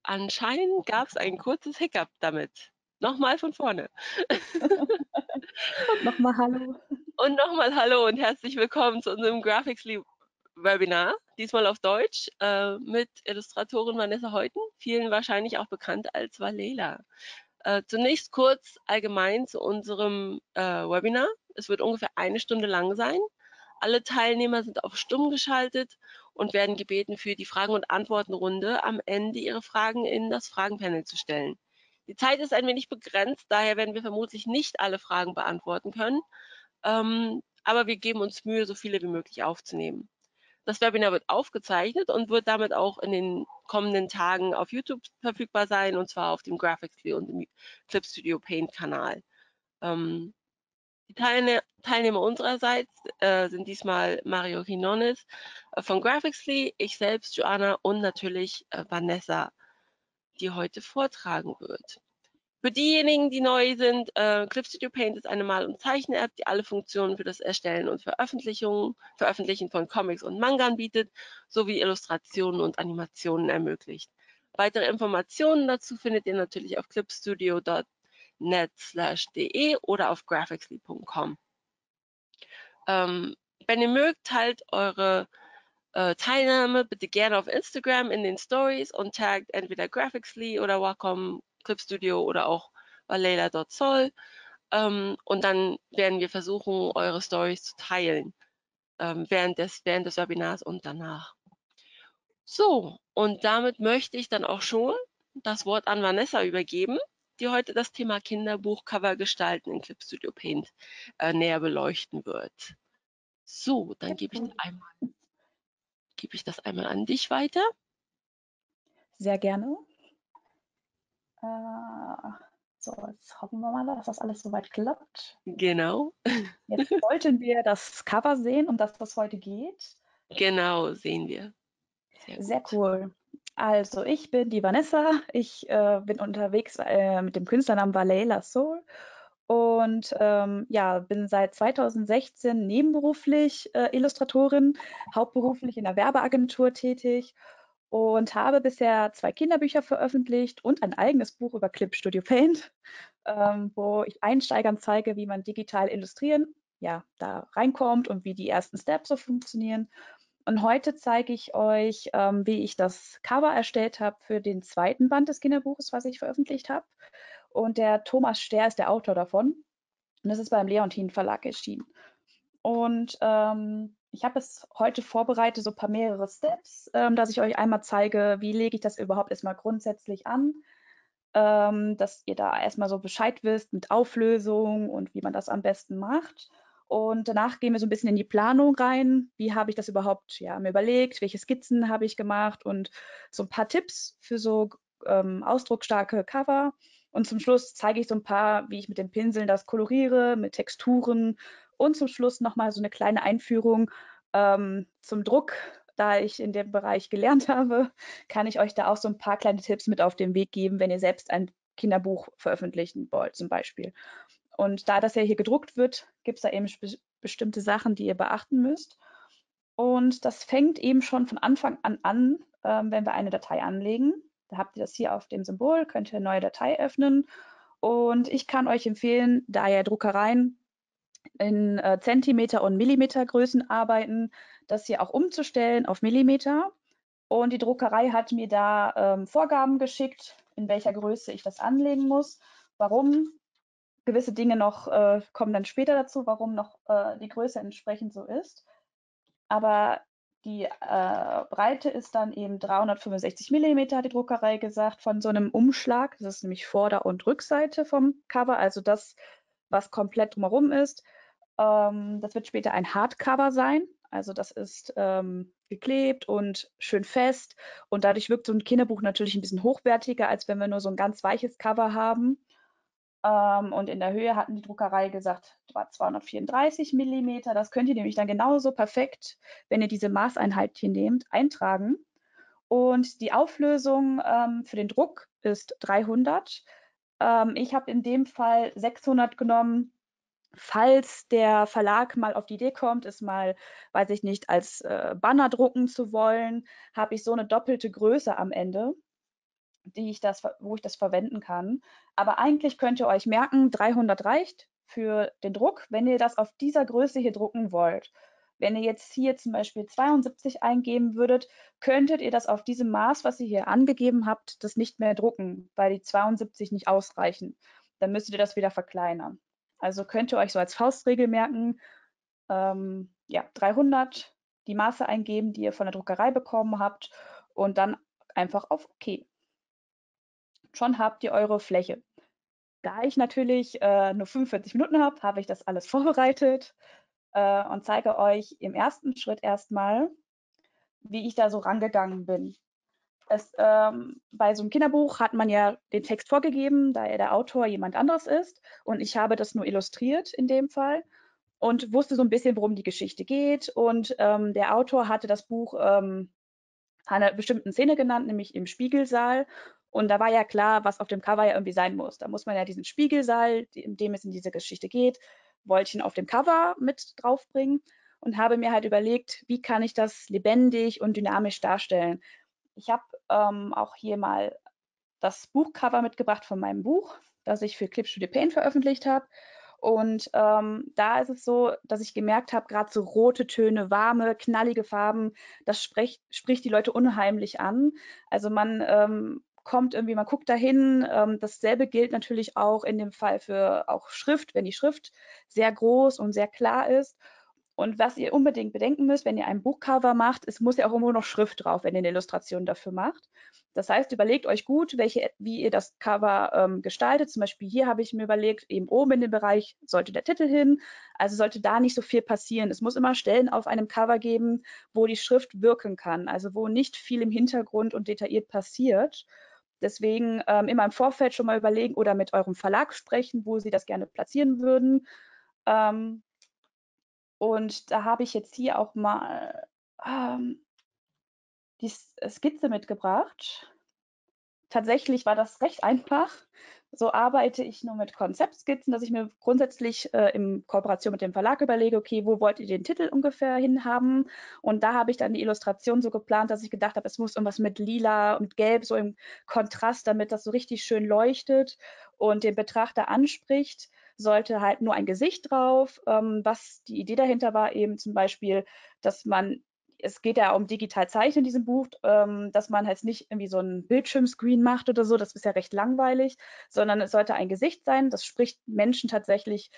Anscheinend gab es ein kurzes Hiccup damit. Nochmal von vorne. Und nochmal Hallo. Und nochmal hallo und herzlich willkommen zu unserem Graphicsly Webinar, diesmal auf Deutsch, mit Illustratorin Vanessa Heuten, vielen wahrscheinlich auch bekannt als Valela. Zunächst kurz allgemein zu unserem Webinar. Es wird ungefähr 1 Stunde lang sein. Alle Teilnehmer sind auf stumm geschaltet und werden gebeten, für die Fragen- und Antwortenrunde am Ende ihre Fragen in das Fragenpanel zu stellen. Die Zeit ist ein wenig begrenzt, daher werden wir vermutlich nicht alle Fragen beantworten können, aber wir geben uns Mühe, so viele wie möglich aufzunehmen. Das Webinar wird aufgezeichnet und wird damit auch in den kommenden Tagen auf YouTube verfügbar sein, und zwar auf dem Graphicsly und dem Clip Studio Paint Kanal. Die Teilnehmer unsererseits sind diesmal Mario Quinones von Graphicsly, ich selbst, Joanna und natürlich Vanessa, die heute vortragen wird. Für diejenigen, die neu sind, Clip Studio Paint ist eine Mal- und Zeichen-App, die alle Funktionen für das Erstellen und Veröffentlichen von Comics und Manga bietet, sowie Illustrationen und Animationen ermöglicht. Weitere Informationen dazu findet ihr natürlich auf clipstudio.net/de oder auf graphicsly.com. Wenn ihr mögt, teilt eure Teilnahme bitte gerne auf Instagram in den Stories und taggt entweder Graphicsly oder Wacom Clip Studio oder auch valela.sol. Und dann werden wir versuchen, eure Stories zu teilen während des Webinars und danach. So, und damit möchte ich dann auch schon das Wort an Vanessa übergeben, die heute das Thema Kinderbuchcover gestalten in Clip Studio Paint näher beleuchten wird. So, dann gebe ich das einmal an dich weiter. Sehr gerne. So, jetzt hoffen wir mal, dass das alles soweit klappt. Genau, Jetzt sollten wir das Cover sehen, um das es heute geht. genau, sehen wir. Sehr Sehr gut. cool. Also, ich bin die Vanessa. Ich bin unterwegs mit dem Künstlernamen Valela Soul und ja, bin seit 2016 nebenberuflich Illustratorin, hauptberuflich in der Werbeagentur tätig und habe bisher 2 Kinderbücher veröffentlicht und ein eigenes Buch über Clip Studio Paint, wo ich Einsteigern zeige, wie man digital illustrieren, ja, da reinkommt und wie die ersten Steps so funktionieren. Und heute zeige ich euch, wie ich das Cover erstellt habe für den 2. Band des Kinderbuches, was ich veröffentlicht habe. Und der Thomas Ster ist der Autor davon. Und das ist beim Leontin Verlag erschienen. Und ich habe es heute vorbereitet, so ein paar mehrere Steps, dass ich euch einmal zeige, wie lege ich das überhaupt erstmal grundsätzlich an, dass ihr da erstmal so Bescheid wisst mit Auflösung und wie man das am besten macht. Und danach gehen wir so ein bisschen in die Planung rein. Wie habe ich das überhaupt ja, mir überlegt? Welche Skizzen habe ich gemacht? Und so ein paar Tipps für so ausdrucksstarke Cover. Und zum Schluss zeige ich so ein paar, wie ich mit den Pinseln das koloriere, mit Texturen. Und zum Schluss nochmal so eine kleine Einführung zum Druck, da ich in dem Bereich gelernt habe, kann ich euch da auch so ein paar kleine Tipps mit auf den Weg geben, wenn ihr selbst ein Kinderbuch veröffentlichen wollt, zum Beispiel. Und da das ja hier gedruckt wird, gibt es da eben bestimmte Sachen, die ihr beachten müsst. Und das fängt eben schon von Anfang an, wenn wir eine Datei anlegen. Da habt ihr das hier auf dem Symbol, könnt ihr eine neue Datei öffnen. Und ich kann euch empfehlen, da ja Druckereien in Zentimeter- und Millimetergrößen arbeiten, das hier auch umzustellen auf Millimeter. Und die Druckerei hat mir da Vorgaben geschickt, in welcher Größe ich das anlegen muss. Warum? Gewisse Dinge noch kommen dann später dazu, warum noch die Größe entsprechend so ist. Aber die Breite ist dann eben 365 Millimeter, hat die Druckerei gesagt, von so einem Umschlag. Das ist nämlich Vorder- und Rückseite vom Cover, also das, was komplett drumherum ist. Das wird später ein Hardcover sein. Also das ist geklebt und schön fest. Und dadurch wirkt so ein Kinderbuch natürlich ein bisschen hochwertiger, als wenn wir nur so ein ganz weiches Cover haben. Und in der Höhe hatten die Druckerei gesagt, war 234 Millimeter. Das könnt ihr nämlich dann genauso perfekt, wenn ihr diese Maßeinheit hier nehmt, eintragen. Und die Auflösung für den Druck ist 300. Ich habe in dem Fall 600 genommen, falls der Verlag mal auf die Idee kommt, es mal, weiß ich nicht, als Banner drucken zu wollen, habe ich so eine doppelte Größe am Ende. wo ich das verwenden kann. Aber eigentlich könnt ihr euch merken, 300 reicht für den Druck, wenn ihr das auf dieser Größe hier drucken wollt. Wenn ihr jetzt hier zum Beispiel 72 eingeben würdet, könntet ihr das auf diesem Maß, was ihr hier angegeben habt, das nicht mehr drucken, weil die 72 nicht ausreichen. Dann müsstet ihr das wieder verkleinern. Also könnt ihr euch so als Faustregel merken, ja, 300 die Maße eingeben, die ihr von der Druckerei bekommen habt und dann einfach auf OK. Schon habt ihr eure Fläche. Da ich natürlich nur 45 Minuten habe, habe ich das alles vorbereitet und zeige euch im ersten Schritt erstmal, wie ich da so rangegangen bin. Bei so einem Kinderbuch hat man ja den Text vorgegeben, da ja der Autor jemand anderes ist. Und ich habe das nur illustriert in dem Fall und wusste so ein bisschen, worum die Geschichte geht. Und der Autor hatte das Buch einer bestimmten Szene genannt, nämlich im Spiegelsaal. Und da war ja klar, was auf dem Cover ja irgendwie sein muss. Da muss man ja diesen Spiegelsaal, in dem es in diese Geschichte geht, wollte ich ihn auf dem Cover mit draufbringen und habe mir halt überlegt, wie kann ich das lebendig und dynamisch darstellen. Ich habe auch hier mal das Buchcover mitgebracht von meinem Buch, das ich für Clipstudio Paint veröffentlicht habe. Und da ist es so, dass ich gemerkt habe, gerade so rote Töne, warme, knallige Farben, das spricht die Leute unheimlich an. Also man kommt irgendwie, man guckt dahin. Dasselbe gilt natürlich auch in dem Fall für auch Schrift, wenn die Schrift sehr groß und sehr klar ist. Und was ihr unbedingt bedenken müsst, wenn ihr ein Buchcover macht, es muss ja auch immer noch Schrift drauf, wenn ihr eine Illustration dafür macht. Das heißt, überlegt euch gut, wie ihr das Cover gestaltet. Zum Beispiel hier habe ich mir überlegt, eben oben in dem Bereich sollte der Titel hin. Also sollte da nicht so viel passieren. Es muss immer Stellen auf einem Cover geben, wo die Schrift wirken kann, also wo nicht viel im Hintergrund und detailliert passiert. Deswegen immer im Vorfeld schon mal überlegen oder mit eurem Verlag sprechen, wo sie das gerne platzieren würden. Und da habe ich jetzt hier auch mal die Skizze mitgebracht. Tatsächlich war das recht einfach. So arbeite ich nur mit Konzeptskizzen, dass ich mir grundsätzlich in Kooperation mit dem Verlag überlege, okay, wo wollt ihr den Titel ungefähr hinhaben? Und da habe ich dann die Illustration so geplant, dass ich gedacht habe, es muss irgendwas mit Lila und Gelb, so im Kontrast, damit das so richtig schön leuchtet und den Betrachter anspricht. Sollte halt nur ein Gesicht drauf. Was die Idee dahinter war, eben zum Beispiel, dass man es geht ja um digital Zeichnen in diesem Buch, dass man halt nicht irgendwie so einen Bildschirmscreen macht oder so, das ist ja recht langweilig, sondern es sollte ein Gesicht sein, das spricht Menschen tatsächlich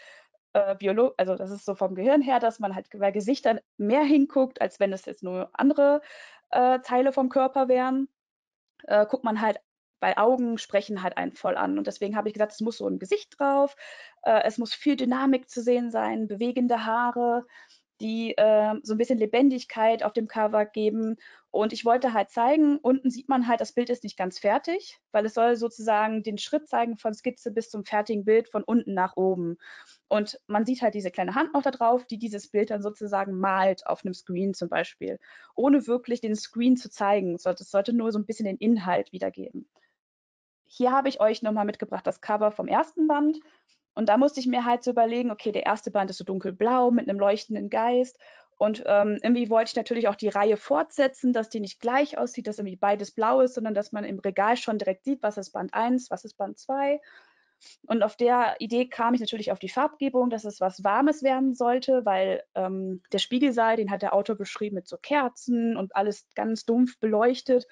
also das ist so vom Gehirn her, dass man halt bei Gesichtern mehr hinguckt, als wenn es jetzt nur andere Teile vom Körper wären. Guckt man halt bei Augen sprechen halt einen voll an. Und deswegen habe ich gesagt, es muss so ein Gesicht drauf, es muss viel Dynamik zu sehen sein, bewegende Haare, die so ein bisschen Lebendigkeit auf dem Cover geben. Und ich wollte halt zeigen, unten sieht man halt, das Bild ist nicht ganz fertig, weil es soll sozusagen den Schritt zeigen von Skizze bis zum fertigen Bild von unten nach oben. Und man sieht halt diese kleine Hand noch da drauf, die dieses Bild dann sozusagen malt auf einem Screen zum Beispiel, ohne wirklich den Screen zu zeigen. Es sollte nur so ein bisschen den Inhalt wiedergeben. Hier habe ich euch nochmal mitgebracht das Cover vom ersten Band. Und da musste ich mir halt so überlegen, okay, der erste Band ist so dunkelblau mit einem leuchtenden Geist. Und irgendwie wollte ich natürlich auch die Reihe fortsetzen, dass die nicht gleich aussieht, dass irgendwie beides blau ist, sondern dass man im Regal schon direkt sieht, was ist Band 1, was ist Band 2. Und auf der Idee kam ich natürlich auf die Farbgebung, dass es was Warmes werden sollte, weil der Spiegelsaal, den hat der Autor beschrieben mit so Kerzen und alles ganz dumpf beleuchtet,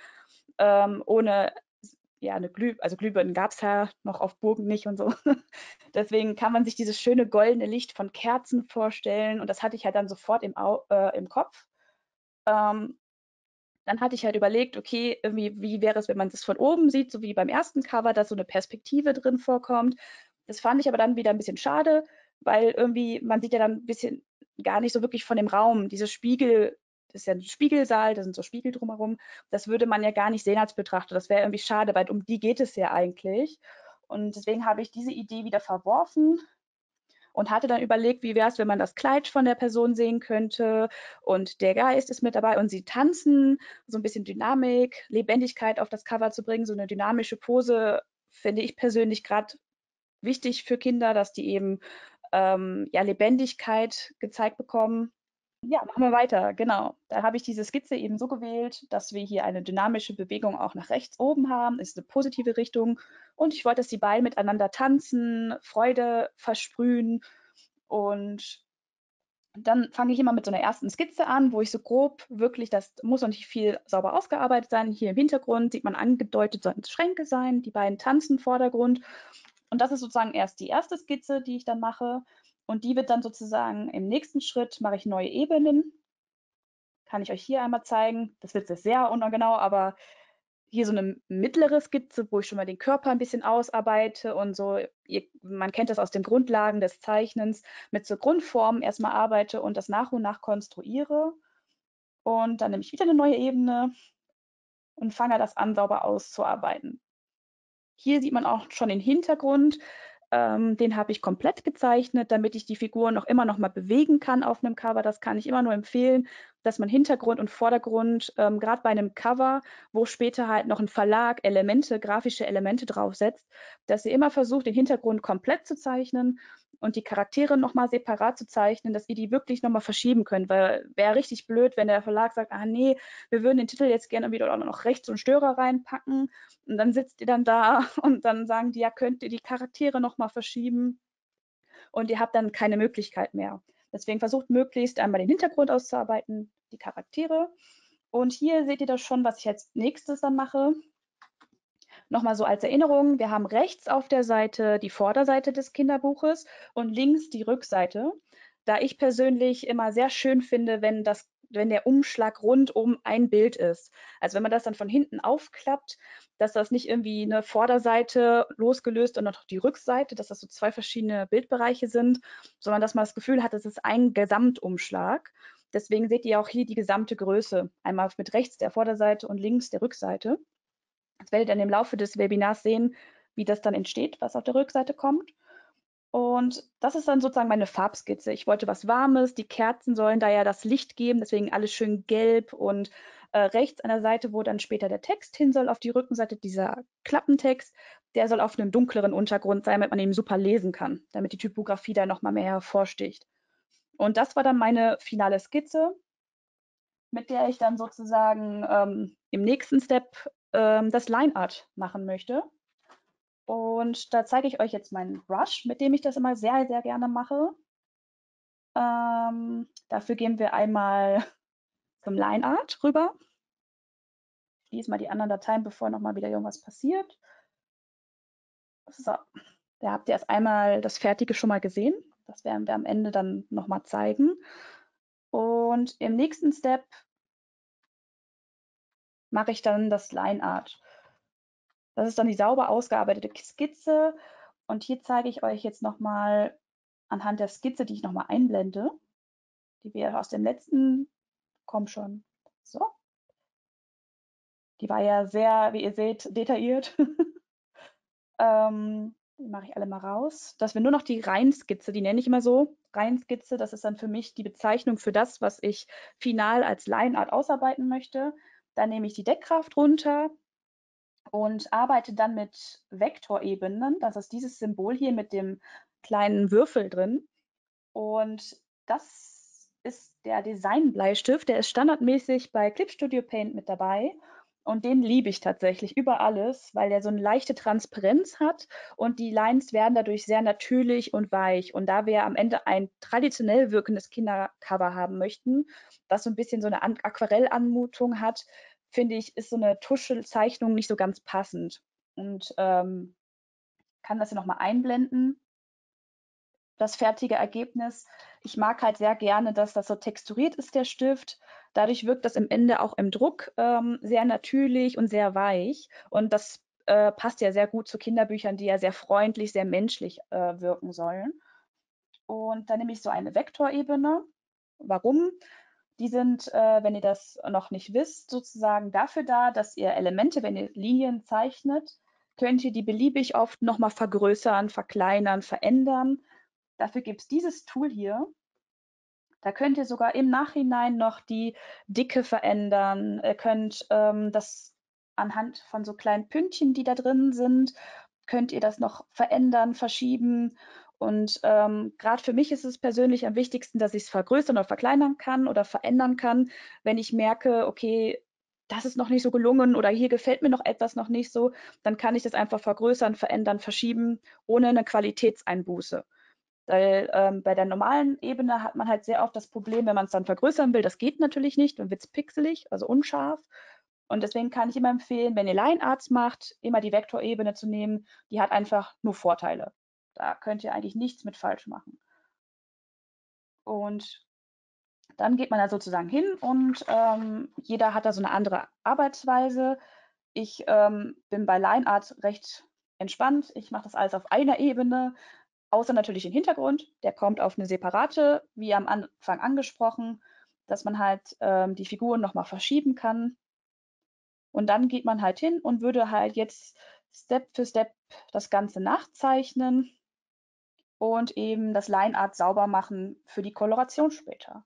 ohne ja, also Glühbirnen gab es ja noch auf Burgen nicht und so. Deswegen kann man sich dieses schöne goldene Licht von Kerzen vorstellen und das hatte ich halt dann sofort im Kopf. Ähm, Dann hatte ich halt überlegt, okay, irgendwie, wie wäre es, wenn man das von oben sieht, so wie beim ersten Cover, dass so eine Perspektive drin vorkommt. Das fand ich aber dann wieder ein bisschen schade, weil irgendwie, man sieht ja dann ein bisschen gar nicht so wirklich von dem Raum. Diese Spiegel, das ist ja ein Spiegelsaal, da sind so Spiegel drumherum. Das würde man ja gar nicht sehen als Betrachter. Das wäre irgendwie schade, weil um die geht es ja eigentlich. Und deswegen habe ich diese Idee wieder verworfen und hatte dann überlegt, wie wäre es, wenn man das Kleid von der Person sehen könnte und der Geist ist mit dabei und sie tanzen, so ein bisschen Dynamik, Lebendigkeit auf das Cover zu bringen, so eine dynamische Pose finde ich persönlich gerade wichtig für Kinder, dass die eben ja, Lebendigkeit gezeigt bekommen. Ja, machen wir weiter, genau. Da habe ich diese Skizze eben so gewählt, dass wir hier eine dynamische Bewegung auch nach rechts oben haben, ist eine positive Richtung. Und ich wollte, dass die beiden miteinander tanzen, Freude versprühen. Und dann fange ich immer mit so einer ersten Skizze an, wo ich so grob wirklich, das muss noch nicht viel sauber ausgearbeitet sein. Hier im Hintergrund sieht man angedeutet, sollten es Schränke sein, die beiden tanzen im Vordergrund. Und das ist sozusagen erst die erste Skizze, die ich dann mache. Und die wird dann sozusagen im nächsten Schritt, mache ich neue Ebenen. Kann ich euch hier einmal zeigen. Das wird jetzt sehr ungenau, aber hier so eine mittlere Skizze, wo ich schon mal den Körper ein bisschen ausarbeite und so. Man kennt das aus den Grundlagen des Zeichnens, mit so Grundformen erstmal arbeite und das nach und nach konstruiere. Und dann nehme ich wieder eine neue Ebene und fange das an, sauber auszuarbeiten. Hier sieht man auch schon den Hintergrund. Den habe ich komplett gezeichnet, damit ich die Figuren noch immer noch mal bewegen kann auf einem Cover. Das kann ich immer nur empfehlen, dass man Hintergrund und Vordergrund, gerade bei einem Cover, wo später halt noch ein Verlag Elemente, grafische Elemente draufsetzt, dass ihr immer versucht, den Hintergrund komplett zu zeichnen und die Charaktere noch mal separat zu zeichnen, dass ihr die wirklich noch mal verschieben könnt, weil wäre richtig blöd, wenn der Verlag sagt, ah nee, wir würden den Titel jetzt gerne wieder noch rechts und Störer reinpacken und dann sitzt ihr dann da und dann sagen die, ja, könnt ihr die Charaktere noch mal verschieben und ihr habt dann keine Möglichkeit mehr. Deswegen versucht möglichst einmal den Hintergrund auszuarbeiten, die Charaktere. Und hier seht ihr das schon, was ich als nächstes dann mache. Nochmal so als Erinnerung, wir haben rechts auf der Seite die Vorderseite des Kinderbuches und links die Rückseite. Da ich persönlich immer sehr schön finde, wenn der Umschlag rund um ein Bild ist. Also wenn man das dann von hinten aufklappt, dass das nicht irgendwie eine Vorderseite losgelöst und noch die Rückseite, dass das so zwei verschiedene Bildbereiche sind, sondern dass man das Gefühl hat, es ist ein Gesamtumschlag. Deswegen seht ihr auch hier die gesamte Größe. Einmal mit rechts der Vorderseite und links der Rückseite. Das werdet ihr dann im Laufe des Webinars sehen, wie das dann entsteht, was auf der Rückseite kommt. Und das ist dann sozusagen meine Farbskizze. Ich wollte was Warmes, die Kerzen sollen da ja das Licht geben, deswegen alles schön gelb und rechts an der Seite, wo dann später der Text hin soll, auf die Rückenseite, dieser Klappentext, der soll auf einem dunkleren Untergrund sein, damit man ihn super lesen kann, damit die Typografie da nochmal mehr hervorsticht. Und das war dann meine finale Skizze, mit der ich dann sozusagen im nächsten Step das Line Art machen möchte. Und da zeige ich euch jetzt meinen Brush, mit dem ich das immer sehr, sehr gerne mache. Dafür gehen wir einmal zum Line Art rüber. Ich schließe mal die anderen Dateien, bevor nochmal wieder irgendwas passiert. So, da habt ihr erst einmal das Fertige schon mal gesehen. Das werden wir am Ende dann nochmal zeigen. Und im nächsten Step mache ich dann das Line Art. Das ist dann die sauber ausgearbeitete Skizze. Und hier zeige ich euch jetzt nochmal anhand der Skizze, die ich nochmal einblende, die wir aus dem letzten, komm schon, so. Die war ja sehr, wie ihr seht, detailliert. Die mache ich alle mal raus. Dass wir nur noch die Reihenskizze, die nenne ich immer so, Reihenskizze, das ist dann für mich die Bezeichnung für das, was ich final als Lineart ausarbeiten möchte. Dann nehme ich die Deckkraft runter und arbeite dann mit Vektorebenen. Das ist dieses Symbol hier mit dem kleinen Würfel drin. Und das ist der Design-Bleistift. Der ist standardmäßig bei Clip Studio Paint mit dabei. Und den liebe ich tatsächlich über alles, weil der so eine leichte Transparenz hat und die Lines werden dadurch sehr natürlich und weich. Und da wir am Ende ein traditionell wirkendes Kindercover haben möchten, was so ein bisschen so eine Aquarellanmutung hat, finde ich, ist so eine Tuschelzeichnung nicht so ganz passend. Und kann das hier nochmal einblenden, das fertige Ergebnis. Ich mag halt sehr gerne, dass das so texturiert ist, der Stift. Dadurch wirkt das im Ende auch im Druck sehr natürlich und sehr weich. Und das passt ja sehr gut zu Kinderbüchern, die ja sehr freundlich, sehr menschlich wirken sollen. Und dann nehme ich so eine Vektorebene. Warum? Die sind, wenn ihr das noch nicht wisst, sozusagen dafür da, dass ihr Elemente, wenn ihr Linien zeichnet, könnt ihr die beliebig oft nochmal vergrößern, verkleinern, verändern. Dafür gibt es dieses Tool hier. Da könnt ihr sogar im Nachhinein noch die Dicke verändern. Ihr könnt das anhand von so kleinen Pünktchen, die da drin sind, könnt ihr das noch verändern, verschieben. Und gerade für mich ist es persönlich am wichtigsten, dass ich es vergrößern oder verkleinern kann oder verändern kann, wenn ich merke, okay, das ist noch nicht so gelungen oder hier gefällt mir noch etwas noch nicht so, dann kann ich das einfach vergrößern, verändern, verschieben, ohne eine Qualitätseinbuße. Weil bei der normalen Ebene hat man halt sehr oft das Problem, wenn man es dann vergrößern will, das geht natürlich nicht, dann wird es pixelig, also unscharf. Und deswegen kann ich immer empfehlen, wenn ihr Line Arts macht, immer die Vektorebene zu nehmen. Die hat einfach nur Vorteile. Da könnt ihr eigentlich nichts mit falsch machen. Und dann geht man da sozusagen hin und jeder hat da so eine andere Arbeitsweise. Ich bin bei Line Art recht entspannt. Ich mache das alles auf einer Ebene, außer natürlich den Hintergrund. Der kommt auf eine separate, wie am Anfang angesprochen, dass man halt die Figuren nochmal verschieben kann. Und dann geht man halt hin und würde halt jetzt Step für Step das Ganze nachzeichnen und eben das Line Art sauber machen für die Koloration später.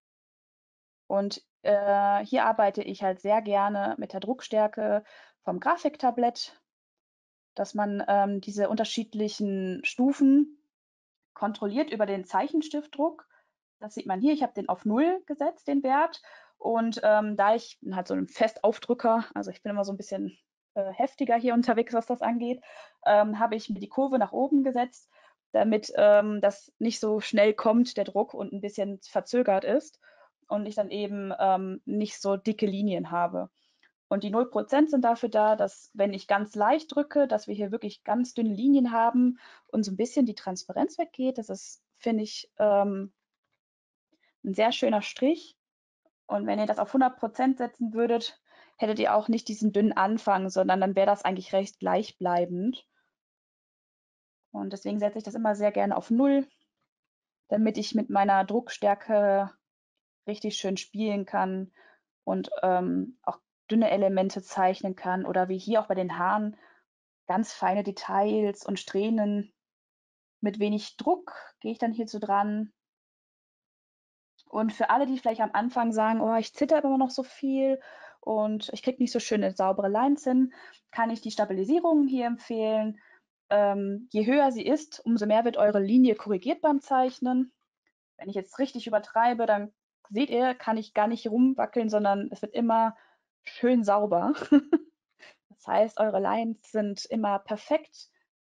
Und hier arbeite ich halt sehr gerne mit der Druckstärke vom Grafiktablett, dass man diese unterschiedlichen Stufen kontrolliert über den Zeichenstiftdruck. Das sieht man hier. Ich habe den auf 0 gesetzt, den Wert. Und da ich bin halt so ein Festaufdrücker, also ich bin immer so ein bisschen heftiger hier unterwegs, was das angeht, habe ich mir die Kurve nach oben gesetzt, damit das nicht so schnell kommt, der Druck, und ein bisschen verzögert ist und ich dann eben nicht so dicke Linien habe. Und die 0% sind dafür da, dass, wenn ich ganz leicht drücke, dass wir hier wirklich ganz dünne Linien haben und so ein bisschen die Transparenz weggeht. Das ist, finde ich, ein sehr schöner Strich. Und wenn ihr das auf 100% setzen würdet, hättet ihr auch nicht diesen dünnen Anfang, sondern dann wäre das eigentlich recht gleichbleibend. Und deswegen setze ich das immer sehr gerne auf 0, damit ich mit meiner Druckstärke richtig schön spielen kann und auch dünne Elemente zeichnen kann. Oder wie hier auch bei den Haaren, ganz feine Details und Strähnen. Mit wenig Druck gehe ich dann hier so dran. Und für alle, die vielleicht am Anfang sagen, oh, ich zitter immer noch so viel und ich kriege nicht so schöne saubere Lines hin, kann ich die Stabilisierung hier empfehlen. Je höher sie ist, umso mehr wird eure Linie korrigiert beim Zeichnen. Wenn ich jetzt richtig übertreibe, dann seht ihr, kann ich gar nicht rumwackeln, sondern es wird immer schön sauber. Das heißt, eure Lines sind immer perfekt.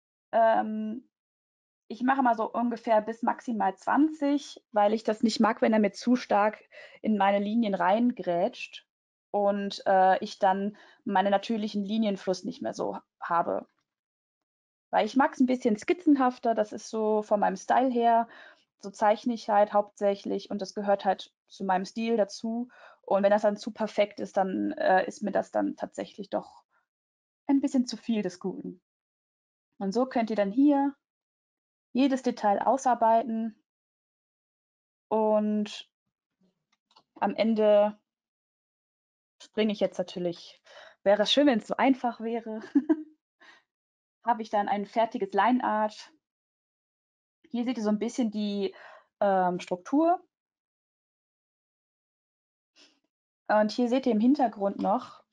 Ich mache mal so ungefähr bis maximal 20, weil ich das nicht mag, wenn er mir zu stark in meine Linien reingrätscht und ich dann meinen natürlichen Linienfluss nicht mehr so habe. Weil ich mag es ein bisschen skizzenhafter, das ist so von meinem Style her, so zeichne ich halt hauptsächlich und das gehört halt zu meinem Stil dazu. Und wenn das dann zu perfekt ist, dann ist mir das dann tatsächlich doch ein bisschen zu viel des Guten. Und so könnt ihr dann hier jedes Detail ausarbeiten und am Ende springe ich jetzt natürlich, wäre es schön, wenn es so einfach wäre, habe ich dann ein fertiges Line Art. Hier seht ihr so ein bisschen die Struktur. Und hier seht ihr im Hintergrund noch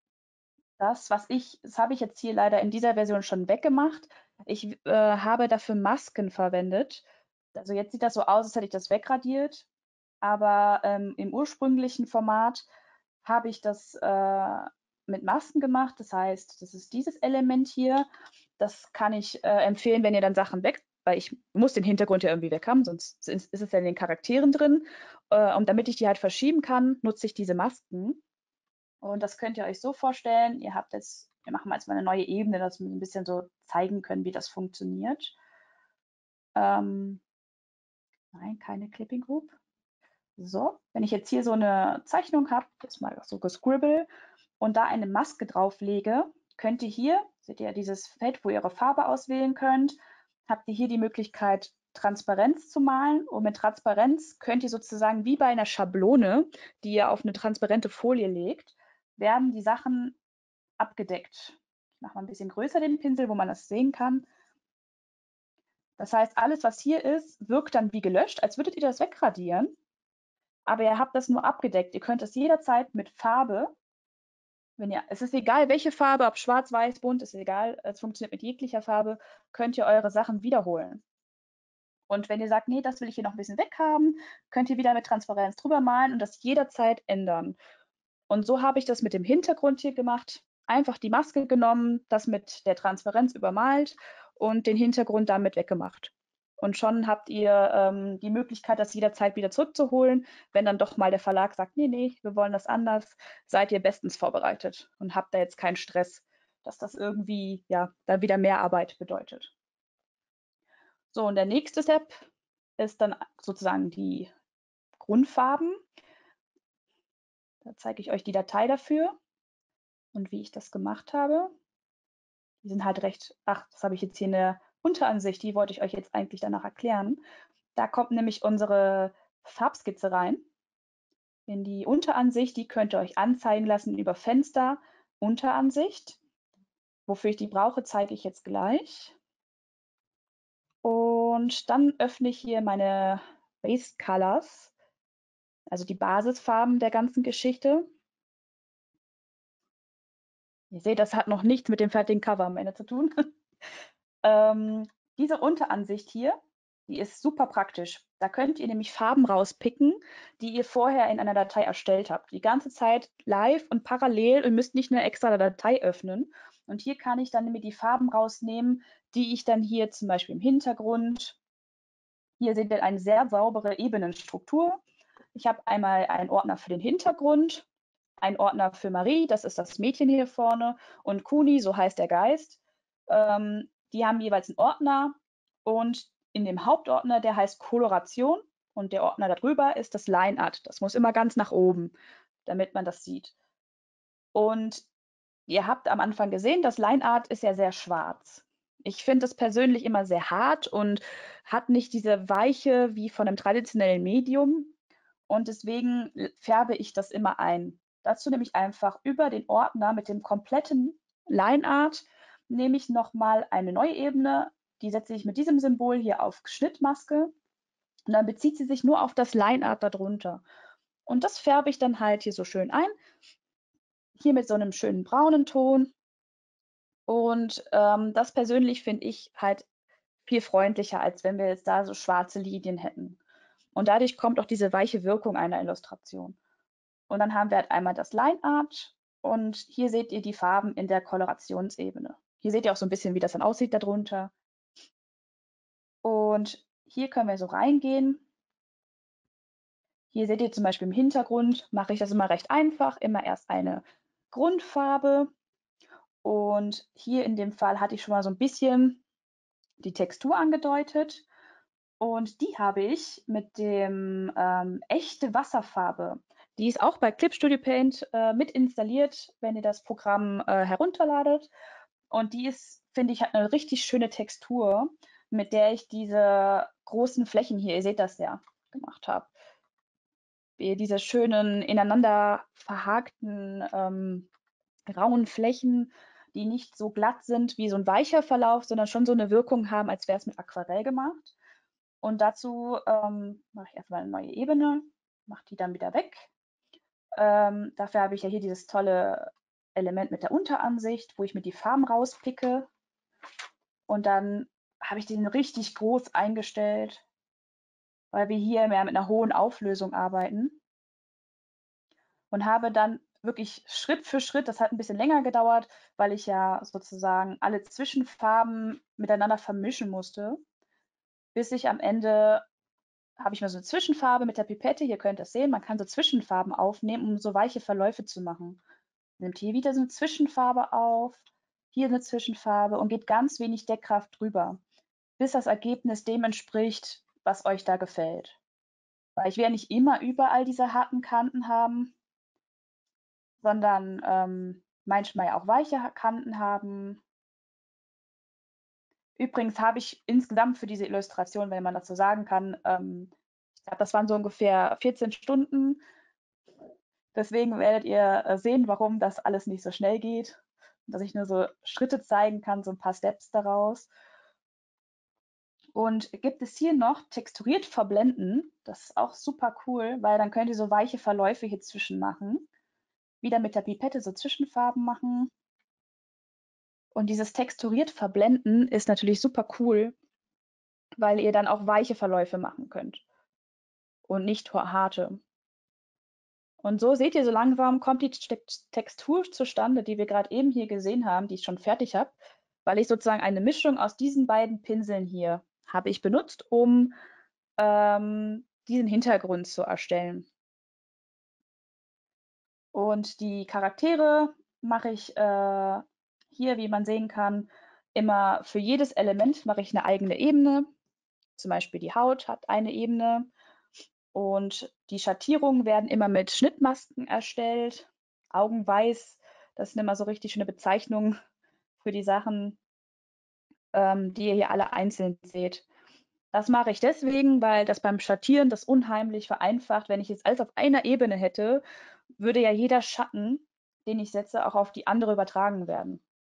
das habe ich jetzt hier leider in dieser Version schon weggemacht. Ich habe dafür Masken verwendet. Also jetzt sieht das so aus, als hätte ich das wegradiert. Aber im ursprünglichen Format habe ich das mit Masken gemacht. Das heißt, das ist dieses Element hier. Das kann ich empfehlen, wenn ihr dann Sachen weg, weil ich muss den Hintergrund ja irgendwie weg haben, sonst ist es ja in den Charakteren drin. Und damit ich die halt verschieben kann, nutze ich diese Masken. Und das könnt ihr euch so vorstellen. Wir machen mal jetzt mal eine neue Ebene, dass wir ein bisschen so zeigen können, wie das funktioniert. Nein, keine Clipping Group. So, wenn ich jetzt hier so eine Zeichnung habe, jetzt mal so gescribble und da eine Maske drauflege, könnt ihr hier, seht ihr dieses Feld, wo ihr eure Farbe auswählen könnt, habt ihr hier die Möglichkeit, Transparenz zu malen. Und mit Transparenz könnt ihr sozusagen wie bei einer Schablone, die ihr auf eine transparente Folie legt, werden die Sachen abgedeckt. Ich mache mal ein bisschen größer den Pinsel, wo man das sehen kann. Das heißt, alles, was hier ist, wirkt dann wie gelöscht, als würdet ihr das wegradieren. Aber ihr habt das nur abgedeckt. Ihr könnt es jederzeit mit Farbe, es ist egal, welche Farbe, ob schwarz, weiß, bunt, ist egal, es funktioniert mit jeglicher Farbe, könnt ihr eure Sachen wiederholen. Und wenn ihr sagt, nee, das will ich hier noch ein bisschen weghaben, könnt ihr wieder mit Transparenz drüber malen und das jederzeit ändern. Und so habe ich das mit dem Hintergrund hier gemacht. Einfach die Maske genommen, das mit der Transparenz übermalt und den Hintergrund damit weggemacht. Und schon habt ihr die Möglichkeit, das jederzeit wieder zurückzuholen. Wenn dann doch mal der Verlag sagt, nee, nee, wir wollen das anders, seid ihr bestens vorbereitet und habt da jetzt keinen Stress, dass das irgendwie ja dann wieder mehr Arbeit bedeutet. So, und der nächste Step ist dann sozusagen die Grundfarben. Da zeige ich euch die Datei dafür und wie ich das gemacht habe. Die sind halt recht, ach, das habe ich jetzt hier in der Unteransicht, die wollte ich euch jetzt eigentlich danach erklären. Da kommt nämlich unsere Farbskizze rein. In die Unteransicht, die könnt ihr euch anzeigen lassen über Fenster, Unteransicht. Wofür ich die brauche, zeige ich jetzt gleich. Und dann öffne ich hier meine Base Colors, also die Basisfarben der ganzen Geschichte. Ihr seht, das hat noch nichts mit dem fertigen Cover am Ende zu tun. Diese Unteransicht hier, die ist super praktisch. Da könnt ihr nämlich Farben rauspicken, die ihr vorher in einer Datei erstellt habt. Die ganze Zeit live und parallel und müsst nicht eine extra Datei öffnen. Und hier kann ich dann nämlich die Farben rausnehmen, die ich dann hier zum Beispiel im Hintergrund. Hier seht ihr eine sehr saubere Ebenenstruktur. Ich habe einmal einen Ordner für den Hintergrund, einen Ordner für Marie, das ist das Mädchen hier vorne, und Kuni, so heißt der Geist. Die haben jeweils einen Ordner und in dem Hauptordner, der heißt Koloration und der Ordner darüber ist das Line Art. Das muss immer ganz nach oben, damit man das sieht. Und ihr habt am Anfang gesehen, das Line Art ist ja sehr schwarz. Ich finde es persönlich immer sehr hart und hat nicht diese Weiche wie von einem traditionellen Medium. Und deswegen färbe ich das immer ein. Dazu nehme ich einfach über den Ordner mit dem kompletten Line Art, nehme ich nochmal eine neue Ebene. Die setze ich mit diesem Symbol hier auf Schnittmaske. Und dann bezieht sie sich nur auf das Line Art darunter. Und das färbe ich dann halt hier so schön ein. Hier mit so einem schönen braunen Ton. Und das persönlich finde ich halt viel freundlicher, als wenn wir jetzt da so schwarze Linien hätten. Und dadurch kommt auch diese weiche Wirkung einer Illustration. Und dann haben wir halt einmal das Line Art und hier seht ihr die Farben in der Kolorationsebene. Hier seht ihr auch so ein bisschen, wie das dann aussieht darunter. Und hier können wir so reingehen. Hier seht ihr zum Beispiel im Hintergrund, mache ich das immer recht einfach, immer erst eine Grundfarbe. Und hier in dem Fall hatte ich schon mal so ein bisschen die Textur angedeutet. Und die habe ich mit dem echte Wasserfarbe. Die ist auch bei Clip Studio Paint mit installiert, wenn ihr das Programm herunterladet. Und die ist, finde ich, hat eine richtig schöne Textur, mit der ich diese großen Flächen hier, ihr seht das ja, gemacht habe. Diese schönen, ineinander verhakten, grauen Flächen, die nicht so glatt sind wie so ein weicher Verlauf, sondern schon so eine Wirkung haben, als wäre es mit Aquarell gemacht. Und dazu mache ich erstmal eine neue Ebene, mache die dann wieder weg. Dafür habe ich ja hier dieses tolle Element mit der Unteransicht, wo ich mir die Farben rauspicke. Und dann habe ich den richtig groß eingestellt, weil wir hier mehr mit einer hohen Auflösung arbeiten. Und habe dann wirklich Schritt für Schritt, das hat ein bisschen länger gedauert, weil ich ja sozusagen alle Zwischenfarben miteinander vermischen musste, bis ich am Ende habe ich mal so eine Zwischenfarbe mit der Pipette. Hier könnt ihr es sehen. Man kann so Zwischenfarben aufnehmen, um so weiche Verläufe zu machen. Nimmt hier wieder so eine Zwischenfarbe auf, hier eine Zwischenfarbe und geht ganz wenig Deckkraft drüber, bis das Ergebnis dem entspricht, was euch da gefällt. Weil ich werde nicht immer überall diese harten Kanten haben, sondern manchmal ja auch weiche Kanten haben. Übrigens habe ich insgesamt für diese Illustration, wenn man das so sagen kann, ich glaube, das waren so ungefähr 14 Stunden. Deswegen werdet ihr sehen, warum das alles nicht so schnell geht. Dass ich nur so Schritte zeigen kann, so ein paar Steps daraus. Und gibt es hier noch texturiert verblenden. Das ist auch super cool, weil dann könnt ihr so weiche Verläufe hier zwischen machen. Wieder mit der Pipette so Zwischenfarben machen. Und dieses texturiert verblenden ist natürlich super cool, weil ihr dann auch weiche Verläufe machen könnt und nicht harte. Und so seht ihr, so langsam kommt die Textur zustande, die wir gerade eben hier gesehen haben, die ich schon fertig habe, weil ich sozusagen eine Mischung aus diesen beiden Pinseln hier habe ich benutzt, um diesen Hintergrund zu erstellen. Und die Charaktere mache ich hier, wie man sehen kann, immer für jedes Element mache ich eine eigene Ebene. Zum Beispiel die Haut hat eine Ebene und die Schattierungen werden immer mit Schnittmasken erstellt. Augenweiß, das sind immer so richtig schöne Bezeichnungen für die Sachen, die ihr hier alle einzeln seht. Das mache ich deswegen, weil das beim Schattieren das unheimlich vereinfacht. Wenn ich jetzt alles auf einer Ebene hätte, würde ja jeder Schatten, den ich setze, auch auf die andere übertragen werden.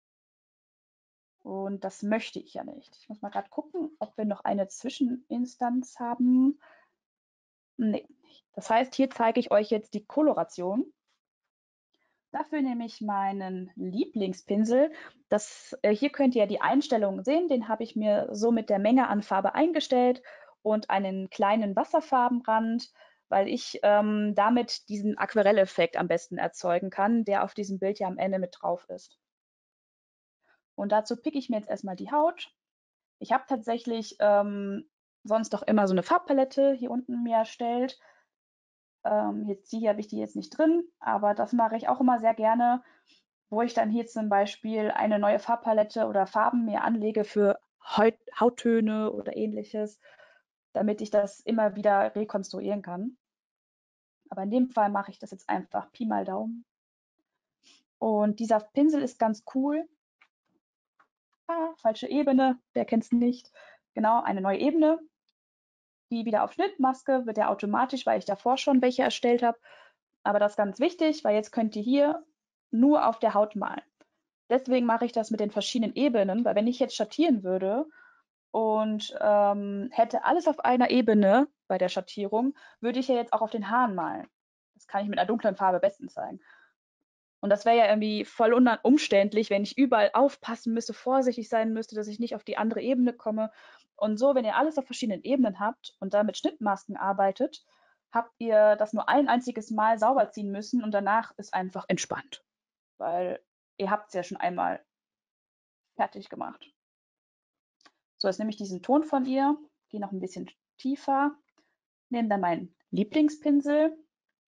Und das möchte ich ja nicht. Ich muss mal gerade gucken, ob wir noch eine Zwischeninstanz haben. Nee. Das heißt, hier zeige ich euch jetzt die Koloration. Dafür nehme ich meinen Lieblingspinsel. Hier könnt ihr die Einstellungen sehen. Den habe ich mir so mit der Menge an Farbe eingestellt und einen kleinen Wasserfarbenrand, weil ich damit diesen Aquarelleffekt am besten erzeugen kann, der auf diesem Bild ja am Ende mit drauf ist. Und dazu picke ich mir jetzt erstmal die Haut. Ich habe tatsächlich sonst doch immer so eine Farbpalette hier unten mir erstellt. Jetzt hier habe ich die jetzt nicht drin, aber das mache ich auch immer sehr gerne, wo ich dann hier zum Beispiel eine neue Farbpalette oder Farben mir anlege für Hauttöne oder ähnliches, damit ich das immer wieder rekonstruieren kann. Aber in dem Fall mache ich das jetzt einfach Pi mal Daumen. Und dieser Pinsel ist ganz cool. Falsche Ebene, wer kennt es nicht? Genau, eine neue Ebene. Die wieder auf Schnittmaske wird ja automatisch, weil ich davor schon welche erstellt habe. Aber das ist ganz wichtig, weil jetzt könnt ihr hier nur auf der Haut malen. Deswegen mache ich das mit den verschiedenen Ebenen, weil wenn ich jetzt schattieren würde und hätte alles auf einer Ebene bei der Schattierung, würde ich ja jetzt auch auf den Haaren malen. Das kann ich mit einer dunklen Farbe bestens zeigen. Und das wäre ja irgendwie voll umständlich, wenn ich überall aufpassen müsste, vorsichtig sein müsste, dass ich nicht auf die andere Ebene komme. Und so, wenn ihr alles auf verschiedenen Ebenen habt und da mit Schnittmasken arbeitet, habt ihr das nur ein einziges Mal sauber ziehen müssen und danach ist einfach entspannt. Weil ihr habt es ja schon einmal fertig gemacht. So, jetzt nehme ich diesen Ton von ihr, gehe noch ein bisschen tiefer, nehme dann meinen Lieblingspinsel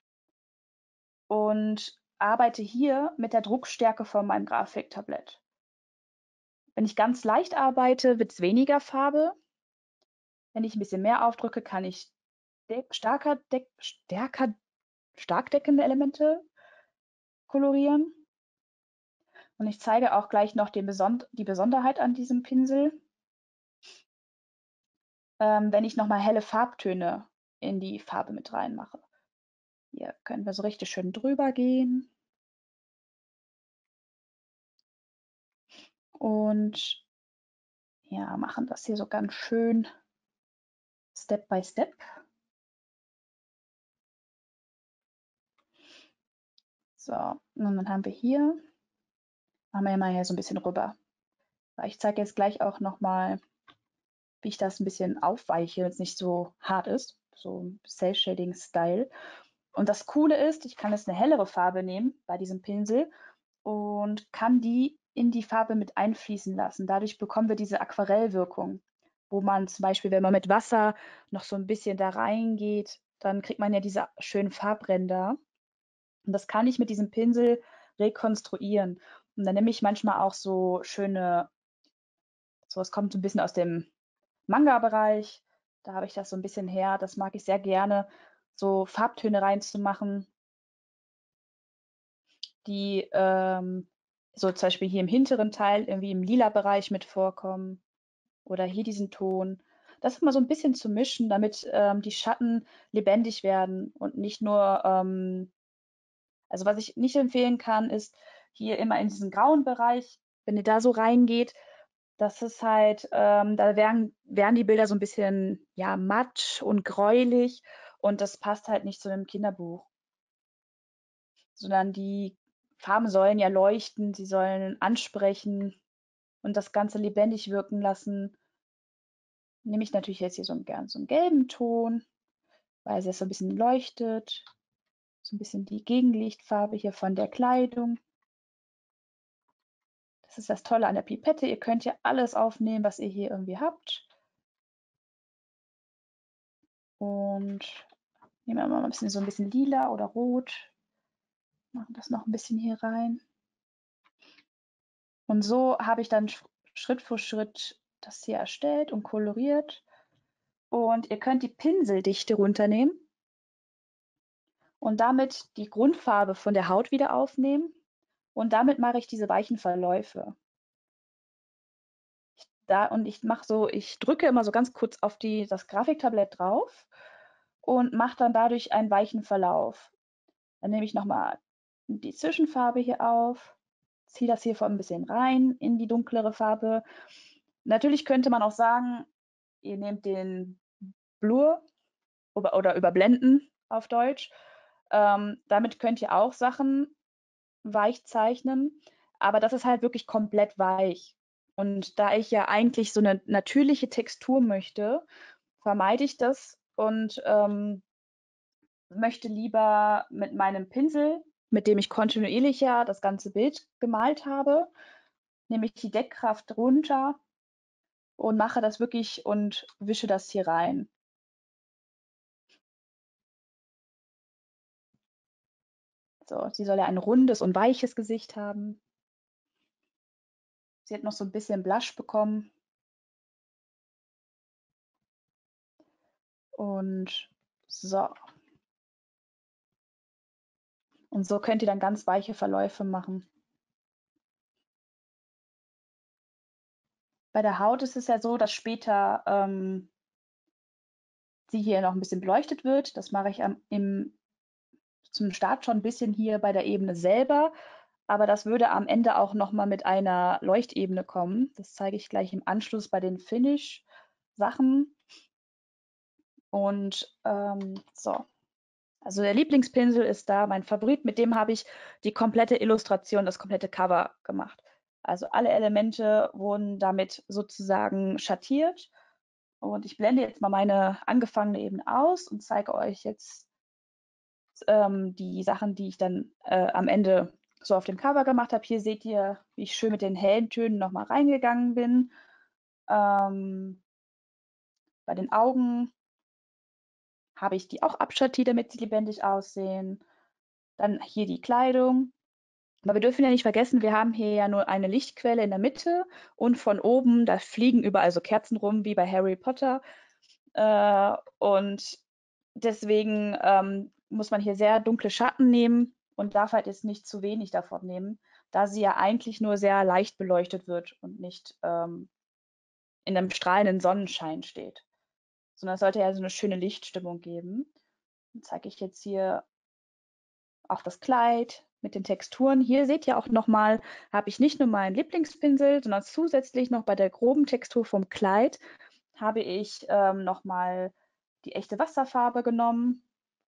und arbeite hier mit der Druckstärke von meinem Grafiktablett. Wenn ich ganz leicht arbeite, wird es weniger Farbe. Wenn ich ein bisschen mehr aufdrücke, kann ich stark deckende Elemente kolorieren. Und ich zeige auch gleich noch die Besonderheit an diesem Pinsel, wenn ich nochmal helle Farbtöne in die Farbe mit reinmache. Hier können wir so richtig schön drüber gehen. Und ja, machen das hier so ganz schön Step by Step. So, und dann haben wir hier, machen wir mal hier so ein bisschen rüber. Ich zeige jetzt gleich auch nochmal, wie ich das ein bisschen aufweiche, wenn es nicht so hart ist. So Cell-Shading-Style. Und das Coole ist, ich kann jetzt eine hellere Farbe nehmen bei diesem Pinsel und kann die in die Farbe mit einfließen lassen. Dadurch bekommen wir diese Aquarellwirkung, wo man zum Beispiel, wenn man mit Wasser noch so ein bisschen da reingeht, dann kriegt man ja diese schönen Farbränder. Und das kann ich mit diesem Pinsel rekonstruieren. Und dann nehme ich manchmal auch so schöne, so es kommt so ein bisschen aus dem Manga-Bereich. Da habe ich das so ein bisschen her. Das mag ich sehr gerne, so Farbtöne reinzumachen, die so zum Beispiel hier im hinteren Teil irgendwie im lila Bereich mit vorkommen oder hier diesen Ton. Das immer so ein bisschen zu mischen, damit die Schatten lebendig werden und nicht nur, also was ich nicht empfehlen kann, ist hier immer in diesen grauen Bereich, wenn ihr da so reingeht, das ist halt, da werden die Bilder so ein bisschen, ja, matt und gräulich und das passt halt nicht zu einem Kinderbuch. Sondern die Farben sollen ja leuchten, sie sollen ansprechen und das Ganze lebendig wirken lassen. nehme ich natürlich jetzt hier gern so einen gelben Ton, weil es so ein bisschen leuchtet. So ein bisschen die Gegenlichtfarbe hier von der Kleidung. Das ist das Tolle an der Pipette. Ihr könnt hier alles aufnehmen, was ihr hier irgendwie habt. Und nehmen wir mal ein bisschen so ein bisschen lila oder rot. Machen das noch ein bisschen hier rein. Und so habe ich dann Schritt für Schritt das hier erstellt und koloriert. Und ihr könnt die Pinseldichte runternehmen und damit die Grundfarbe von der Haut wieder aufnehmen. Und damit mache ich diese weichen Verläufe. Ich drücke immer so ganz kurz auf das Grafiktablett drauf und mache dann dadurch einen weichen Verlauf. Dann nehme ich nochmal die Zwischenfarbe hier auf, ziehe das hier vor ein bisschen rein in die dunklere Farbe. Natürlich könnte man auch sagen, ihr nehmt den Blur oder überblenden auf Deutsch. Damit könnt ihr auch Sachen weich zeichnen, aber das ist halt wirklich komplett weich. Und da ich ja eigentlich so eine natürliche Textur möchte, vermeide ich das und möchte lieber mit meinem Pinsel, mit dem ich kontinuierlich ja das ganze Bild gemalt habe, nehme ich die Deckkraft runter und mache das wirklich und wische das hier rein. So, sie soll ja ein rundes und weiches Gesicht haben. Sie hat noch so ein bisschen Blush bekommen. Und so. Und so könnt ihr dann ganz weiche Verläufe machen. Bei der Haut ist es ja so, dass später sie hier noch ein bisschen beleuchtet wird. Das mache ich zum Start schon ein bisschen hier bei der Ebene selber. Aber das würde am Ende auch nochmal mit einer Leuchtebene kommen. Das zeige ich gleich im Anschluss bei den Finish-Sachen. Und so. Also der Lieblingspinsel ist da, mein Favorit. Mit dem habe ich die komplette Illustration, das komplette Cover gemacht. Also alle Elemente wurden damit sozusagen schattiert. Und ich blende jetzt mal meine angefangene Ebene aus und zeige euch jetzt die Sachen, die ich dann am Ende so auf dem Cover gemacht habe. Hier seht ihr, wie ich schön mit den hellen Tönen nochmal reingegangen bin. Bei den Augen habe ich die auch abschattiert, damit sie lebendig aussehen. Dann hier die Kleidung. Aber wir dürfen ja nicht vergessen, wir haben hier ja nur eine Lichtquelle in der Mitte und von oben, da fliegen überall so Kerzen rum, wie bei Harry Potter. Und deswegen muss man hier sehr dunkle Schatten nehmen und darf halt jetzt nicht zu wenig davon nehmen, da sie ja eigentlich nur sehr leicht beleuchtet wird und nicht in einem strahlenden Sonnenschein steht. Sondern es sollte ja so eine schöne Lichtstimmung geben. Dann zeige ich jetzt hier auch das Kleid mit den Texturen. Hier seht ihr auch nochmal, habe ich nicht nur meinen Lieblingspinsel, sondern zusätzlich noch bei der groben Textur vom Kleid habe ich nochmal die echte Wasserfarbe genommen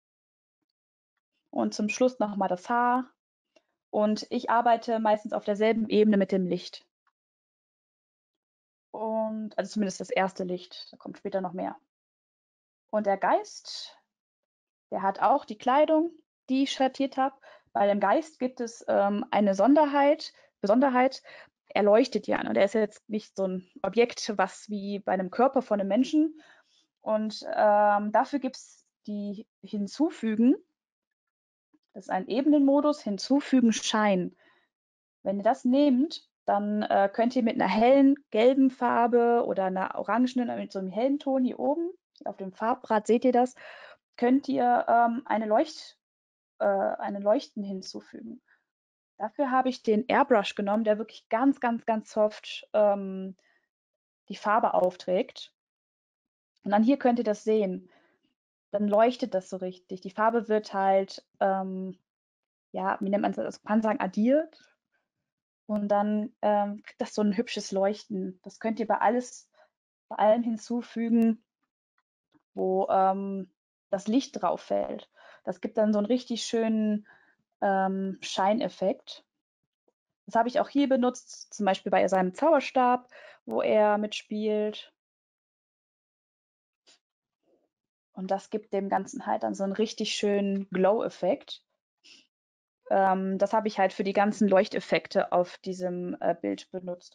und zum Schluss nochmal das Haar. Und ich arbeite meistens auf derselben Ebene mit dem Licht. Und also zumindest das erste Licht, da kommt später noch mehr. Und der Geist, der hat auch die Kleidung, die ich schattiert habe. Bei dem Geist gibt es eine Besonderheit, er leuchtet ja. Und er ist jetzt nicht so ein Objekt, was wie bei einem Körper von einem Menschen. Und dafür gibt es die Hinzufügen. Das ist ein Ebenenmodus, Hinzufügen, Schein. Wenn ihr das nehmt, dann könnt ihr mit einer hellen gelben Farbe oder einer orangenen, mit so einem hellen Ton hier oben, auf dem Farbrad seht ihr das, könnt ihr eine Leuchten hinzufügen. Dafür habe ich den Airbrush genommen, der wirklich ganz, ganz, ganz soft die Farbe aufträgt. Und dann hier könnt ihr das sehen. Dann leuchtet das so richtig. Die Farbe wird halt, ja, wie nennt man das? Also man kann sagen, addiert. Und dann kriegt das so ein hübsches Leuchten. Das könnt ihr bei allem hinzufügen, wo das Licht drauf fällt. Das gibt dann so einen richtig schönen Scheineffekt. Das habe ich auch hier benutzt, zum Beispiel bei seinem Zauberstab, wo er mitspielt. Und das gibt dem Ganzen halt dann so einen richtig schönen Glow-Effekt. Das habe ich halt für die ganzen Leuchteffekte auf diesem Bild benutzt.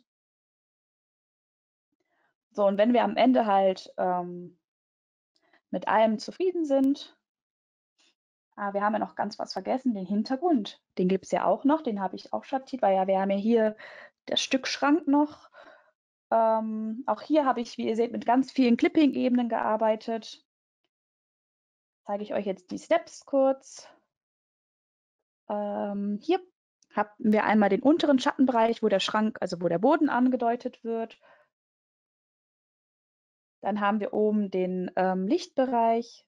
So, und wenn wir am Ende halt mit allem zufrieden sind, wir haben ja noch ganz was vergessen, den Hintergrund. Den gibt es ja auch noch, den habe ich auch schattiert, weil ja, wir haben ja hier das Stück Schrank noch. Auch hier habe ich, wie ihr seht, mit ganz vielen Clipping-Ebenen gearbeitet. Zeige ich euch jetzt die Steps kurz. Hier haben wir einmal den unteren Schattenbereich, wo der Schrank, also wo der Boden angedeutet wird. Dann haben wir oben den Lichtbereich.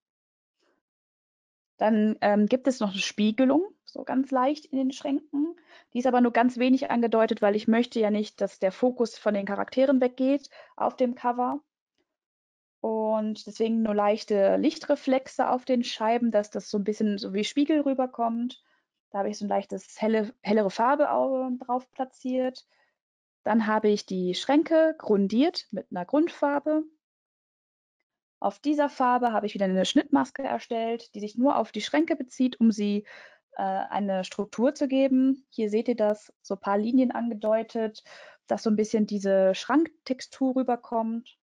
Dann gibt es noch eine Spiegelung, so ganz leicht in den Schränken. Die ist aber nur ganz wenig angedeutet, weil ich möchte ja nicht, dass der Fokus von den Charakteren weggeht auf dem Cover. Und deswegen nur leichte Lichtreflexe auf den Scheiben, dass das so ein bisschen so wie Spiegel rüberkommt. Da habe ich so ein leichtes hellere Farbe drauf platziert. Dann habe ich die Schränke grundiert mit einer Grundfarbe. Auf dieser Farbe habe ich wieder eine Schnittmaske erstellt, die sich nur auf die Schränke bezieht, um sie eine Struktur zu geben. Hier seht ihr das, so ein paar Linien angedeutet, dass so ein bisschen diese Schranktextur rüberkommt.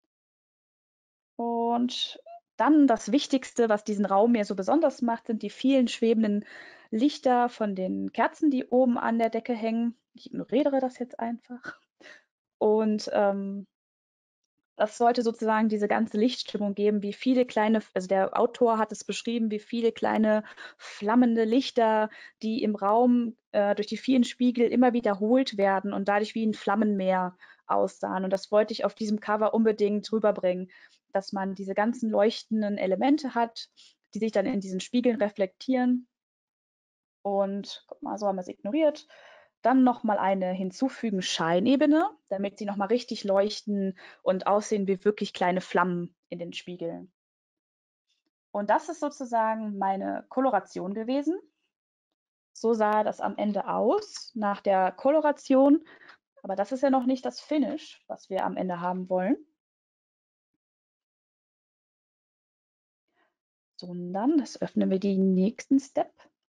Und dann das Wichtigste, was diesen Raum mir so besonders macht, sind die vielen schwebenden Lichter von den Kerzen, die oben an der Decke hängen. Ich ignoriere das jetzt einfach. Und das sollte sozusagen diese ganze Lichtstimmung geben, wie viele kleine, also der Autor hat es beschrieben, wie viele kleine flammende Lichter, die im Raum durch die vielen Spiegel immer wiederholt werden und dadurch wie ein Flammenmeer aussahen. Und das wollte ich auf diesem Cover unbedingt rüberbringen, dass man diese ganzen leuchtenden Elemente hat, die sich dann in diesen Spiegeln reflektieren. Und guck mal, so haben wir es ignoriert. Dann nochmal eine hinzufügen Scheinebene, damit sie nochmal richtig leuchten und aussehen wie wirklich kleine Flammen in den Spiegeln. Und das ist sozusagen meine Koloration gewesen. So sah das am Ende aus nach der Koloration. Aber das ist ja noch nicht das Finish, was wir am Ende haben wollen. Sondern, das öffnen wir den nächsten Step.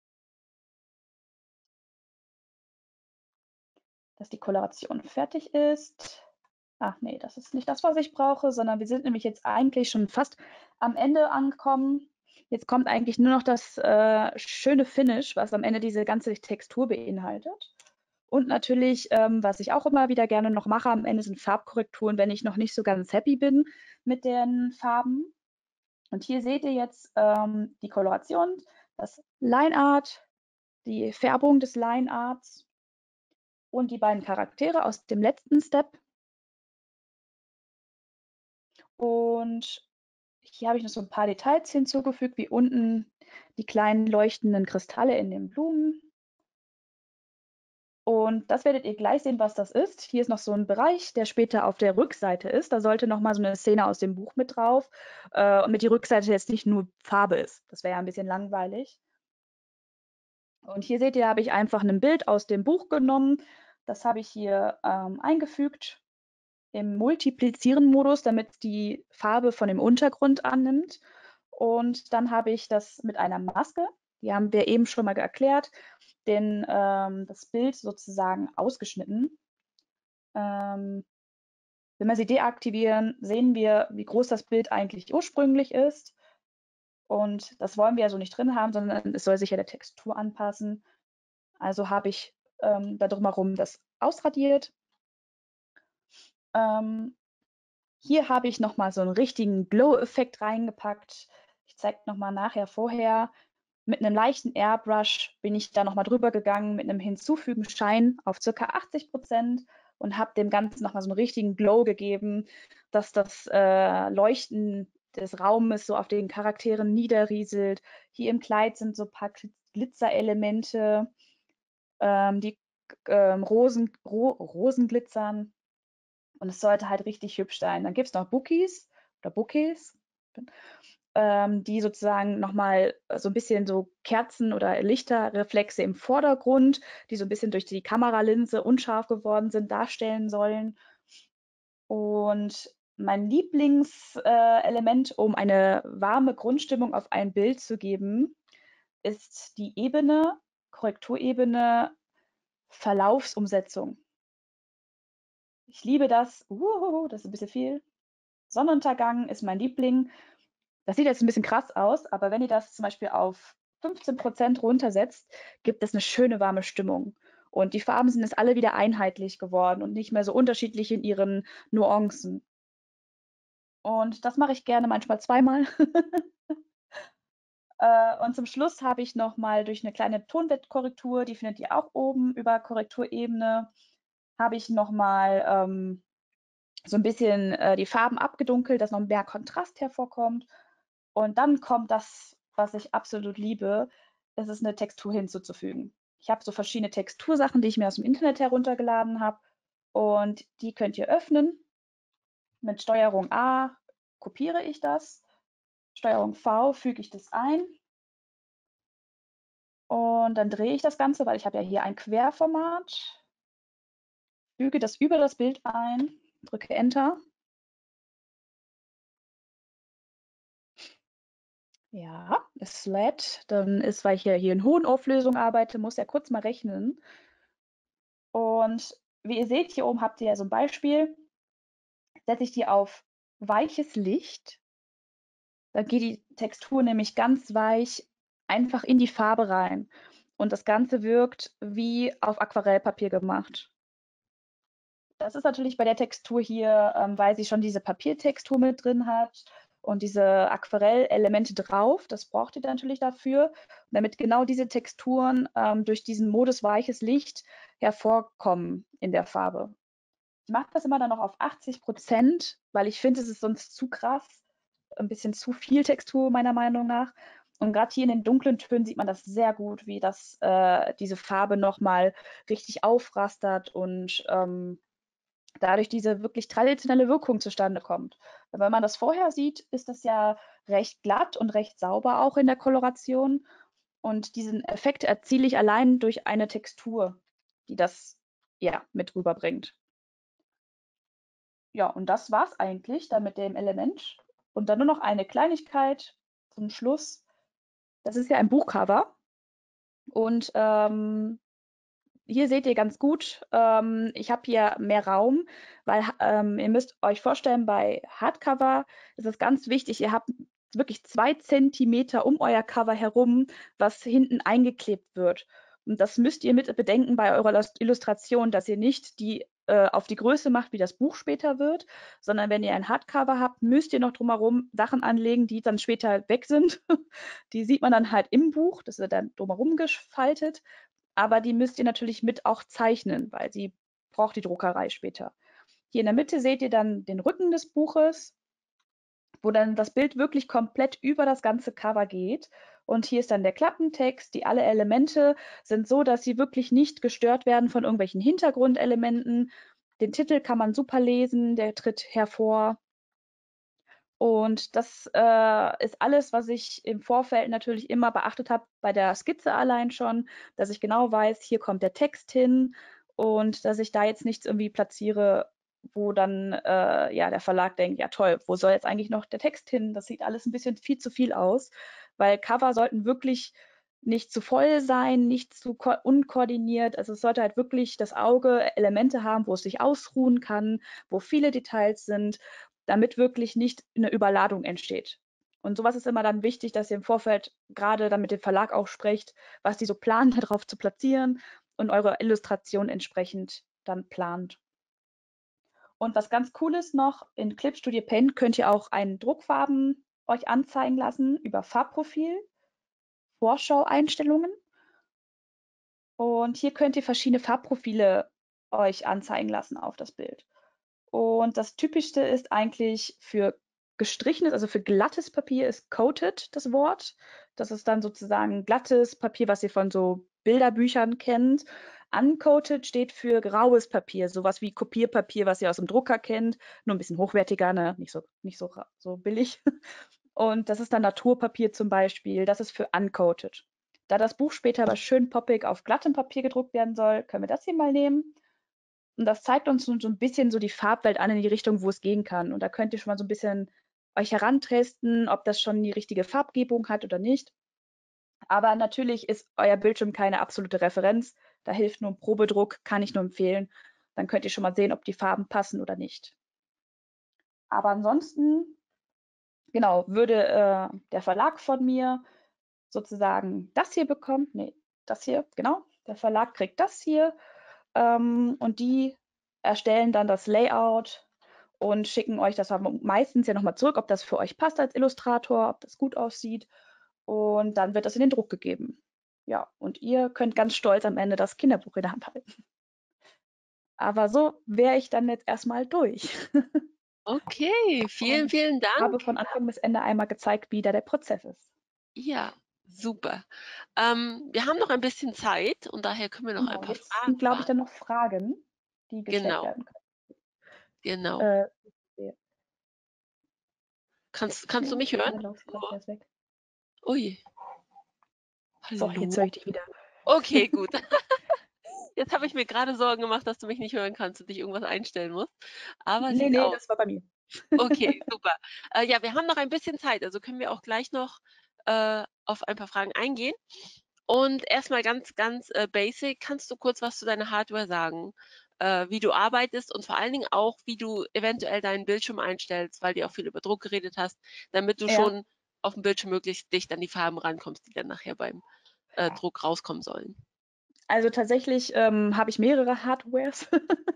Dass die Koloration fertig ist. Ach nee, das ist nicht das, was ich brauche, sondern wir sind nämlich jetzt eigentlich schon fast am Ende angekommen. Jetzt kommt eigentlich nur noch das schöne Finish, was am Ende diese ganze Textur beinhaltet. Und natürlich, was ich auch immer wieder gerne noch mache, am Ende sind Farbkorrekturen, wenn ich noch nicht so ganz happy bin mit den Farben. Und hier seht ihr jetzt die Koloration, das Lineart, die Färbung des Linearts und die beiden Charaktere aus dem letzten Step. Und hier habe ich noch so ein paar Details hinzugefügt, wie unten die kleinen leuchtenden Kristalle in den Blumen. Und das werdet ihr gleich sehen, was das ist. Hier ist noch so ein Bereich, der später auf der Rückseite ist. Da sollte noch mal so eine Szene aus dem Buch mit drauf, damit die Rückseite jetzt nicht nur Farbe ist. Das wäre ja ein bisschen langweilig. Und hier seht ihr, habe ich einfach ein Bild aus dem Buch genommen. Das habe ich hier eingefügt im Multiplizieren-Modus, damit es die Farbe von dem Untergrund annimmt. Und dann habe ich das mit einer Maske, die haben wir eben schon mal erklärt, das Bild sozusagen ausgeschnitten. Wenn wir sie deaktivieren, sehen wir, wie groß das Bild eigentlich ursprünglich ist. Und das wollen wir ja so nicht drin haben, sondern es soll sich ja der Textur anpassen. Also habe ich da drumherum das ausradiert. Hier habe ich nochmal so einen richtigen Glow-Effekt reingepackt. Ich zeige nochmal nachher, vorher. Mit einem leichten Airbrush bin ich da nochmal drüber gegangen mit einem Hinzufügen Schein auf ca. 80% und habe dem Ganzen nochmal so einen richtigen Glow gegeben, dass das Leuchten des Raumes so auf den Charakteren niederrieselt. Hier im Kleid sind so ein paar Glitzerelemente, die Rosen glitzern. Und es sollte halt richtig hübsch sein. Dann gibt es noch Bouquets oder Bouquets, die sozusagen nochmal so ein bisschen so Kerzen- oder Lichterreflexe im Vordergrund, die so ein bisschen durch die Kameralinse unscharf geworden sind, darstellen sollen. Und Mein Lieblingselement, um eine warme Grundstimmung auf ein Bild zu geben, ist die Ebene, Korrekturebene, Verlaufsumsetzung. Ich liebe das. Das ist ein bisschen viel. Sonnenuntergang ist mein Liebling. Das sieht jetzt ein bisschen krass aus, aber wenn ihr das zum Beispiel auf 15% runtersetzt, gibt es eine schöne warme Stimmung. Und die Farben sind jetzt alle wieder einheitlich geworden und nicht mehr so unterschiedlich in ihren Nuancen. Und das mache ich gerne manchmal zweimal. Und zum Schluss habe ich noch mal durch eine kleine Tonbettkorrektur, die findet ihr auch oben über Korrekturebene, habe ich noch mal so ein bisschen die Farben abgedunkelt, dass noch mehr Kontrast hervorkommt. Und dann kommt das, was ich absolut liebe, es ist eine Textur hinzuzufügen. Ich habe so verschiedene Textursachen, die ich mir aus dem Internet heruntergeladen habe. Und die könnt ihr öffnen. Mit Steuerung A kopiere ich das. Steuerung V füge ich das ein. Und dann drehe ich das Ganze, weil ich habe ja hier ein Querformat. Füge das über das Bild ein, drücke Enter. Ja, es lädt. Dann ist, weil ich ja hier in hohen Auflösungen arbeite, muss er kurz mal rechnen. Und wie ihr seht, hier oben habt ihr ja so ein Beispiel. Setze ich die auf weiches Licht, dann geht die Textur nämlich ganz weich einfach in die Farbe rein. Und das Ganze wirkt wie auf Aquarellpapier gemacht. Das ist natürlich bei der Textur hier, weil sie schon diese Papiertextur mit drin hat und diese Aquarellelemente drauf. Das braucht ihr natürlich dafür, damit genau diese Texturen durch diesen Modus weiches Licht hervorkommen in der Farbe. Ich mache das immer dann noch auf 80%, weil ich finde, es ist sonst zu krass, ein bisschen zu viel Textur meiner Meinung nach. Und gerade hier in den dunklen Tönen sieht man das sehr gut, wie das diese Farbe nochmal richtig aufrastert und dadurch diese wirklich traditionelle Wirkung zustande kommt. Wenn man das vorher sieht, ist das ja recht glatt und recht sauber auch in der Koloration. Und diesen Effekt erziele ich allein durch eine Textur, die das ja mit rüberbringt. Ja, und das war's eigentlich dann mit dem Element. Und dann nur noch eine Kleinigkeit zum Schluss. Das ist ja ein Buchcover. Und hier seht ihr ganz gut, ich habe hier mehr Raum, weil ihr müsst euch vorstellen, bei Hardcover ist es ganz wichtig, ihr habt wirklich 2 Zentimeter um euer Cover herum, was hinten eingeklebt wird. Und das müsst ihr mit bedenken bei eurer Illustration, dass ihr nicht die auf die Größe macht, wie das Buch später wird, sondern wenn ihr ein Hardcover habt, müsst ihr noch drumherum Sachen anlegen, die dann später weg sind. Die sieht man dann halt im Buch, das wird dann drumherum gefaltet, aber die müsst ihr natürlich mit auch zeichnen, weil sie braucht die Druckerei später. Hier in der Mitte seht ihr dann den Rücken des Buches, wo dann das Bild wirklich komplett über das ganze Cover geht. Und hier ist dann der Klappentext. Die alle Elemente sind so, dass sie wirklich nicht gestört werden von irgendwelchen Hintergrundelementen. Den Titel kann man super lesen, der tritt hervor. Und das ist alles, was ich im Vorfeld natürlich immer beachtet habe, bei der Skizze allein schon, dass ich genau weiß, hier kommt der Text hin und dass ich da jetzt nichts irgendwie platziere, wo dann ja der Verlag denkt, ja toll, wo soll jetzt eigentlich noch der Text hin? Das sieht alles ein bisschen viel zu viel aus, weil Cover sollten wirklich nicht zu voll sein, nicht zu unkoordiniert. Also es sollte halt wirklich das Auge Elemente haben, wo es sich ausruhen kann, wo viele Details sind, damit wirklich nicht eine Überladung entsteht. Und sowas ist immer dann wichtig, dass ihr im Vorfeld gerade dann mit dem Verlag auch sprecht, was die so planen, darauf zu platzieren und eure Illustration entsprechend dann plant. Und was ganz cool ist noch, in Clip Studio Paint könnt ihr auch einen Druckfarben euch anzeigen lassen über Farbprofil, Vorschau-Einstellungen. Und hier könnt ihr verschiedene Farbprofile euch anzeigen lassen auf das Bild. Und das Typischste ist eigentlich für gestrichenes, also für glattes Papier ist coated das Wort. Das ist dann sozusagen glattes Papier, was ihr von so Bilderbüchern kennt. Uncoated steht für graues Papier, sowas wie Kopierpapier, was ihr aus dem Drucker kennt, nur ein bisschen hochwertiger, ne? Nicht so billig. Und das ist dann Naturpapier zum Beispiel. Das ist für uncoated. Da das Buch später aber schön poppig auf glattem Papier gedruckt werden soll, können wir das hier mal nehmen. Und das zeigt uns so ein bisschen so die Farbwelt an in die Richtung, wo es gehen kann. Und da könnt ihr schon mal so ein bisschen euch herantasten, ob das schon die richtige Farbgebung hat oder nicht. Aber natürlich ist euer Bildschirm keine absolute Referenz. Da hilft nur ein Probedruck, kann ich nur empfehlen. Dann könnt ihr schon mal sehen, ob die Farben passen oder nicht. Aber ansonsten, genau, würde der Verlag von mir sozusagen das hier bekommen. Nee, das hier, genau. Der Verlag kriegt das hier und die erstellen dann das Layout und schicken euch das meistens ja nochmal zurück, ob das für euch passt als Illustrator, ob das gut aussieht. Und dann wird das in den Druck gegeben. Ja, und ihr könnt ganz stolz am Ende das Kinderbuch in der Hand halten. Aber so wäre ich dann jetzt erstmal durch Okay, vielen, und vielen habe Dank. von Anfang bis Ende einmal gezeigt, wie da der Prozess ist. Ja, super. Wir haben noch ein bisschen Zeit und daher können wir noch ein Genau, paar jetzt Fragen sind, glaube ich, dann beantworten. noch Fragen, die gestellt Genau, werden genau. können. Kannst du mich hören? Meine Lautsprecher ist weg. Ui, So, jetzt hallo? höre ich dich wieder. Okay, gut. Jetzt habe ich mir gerade Sorgen gemacht, dass du mich nicht hören kannst und dich irgendwas einstellen musst. Aber Nee, sieht nee, aus. das war bei mir. Okay, super. Ja, wir haben noch ein bisschen Zeit, also können wir auch gleich noch auf ein paar Fragen eingehen. Und erstmal ganz basic, kannst du kurz was zu deiner Hardware sagen? Wie du arbeitest und vor allen Dingen auch, wie du eventuell deinen Bildschirm einstellst, weil du auch viel über Druck geredet hast, damit du Ja, schon auf dem Bildschirm möglichst dicht an die Farben rankommst, die dann nachher beim Druck rauskommen sollen. also tatsächlich habe ich mehrere Hardwares.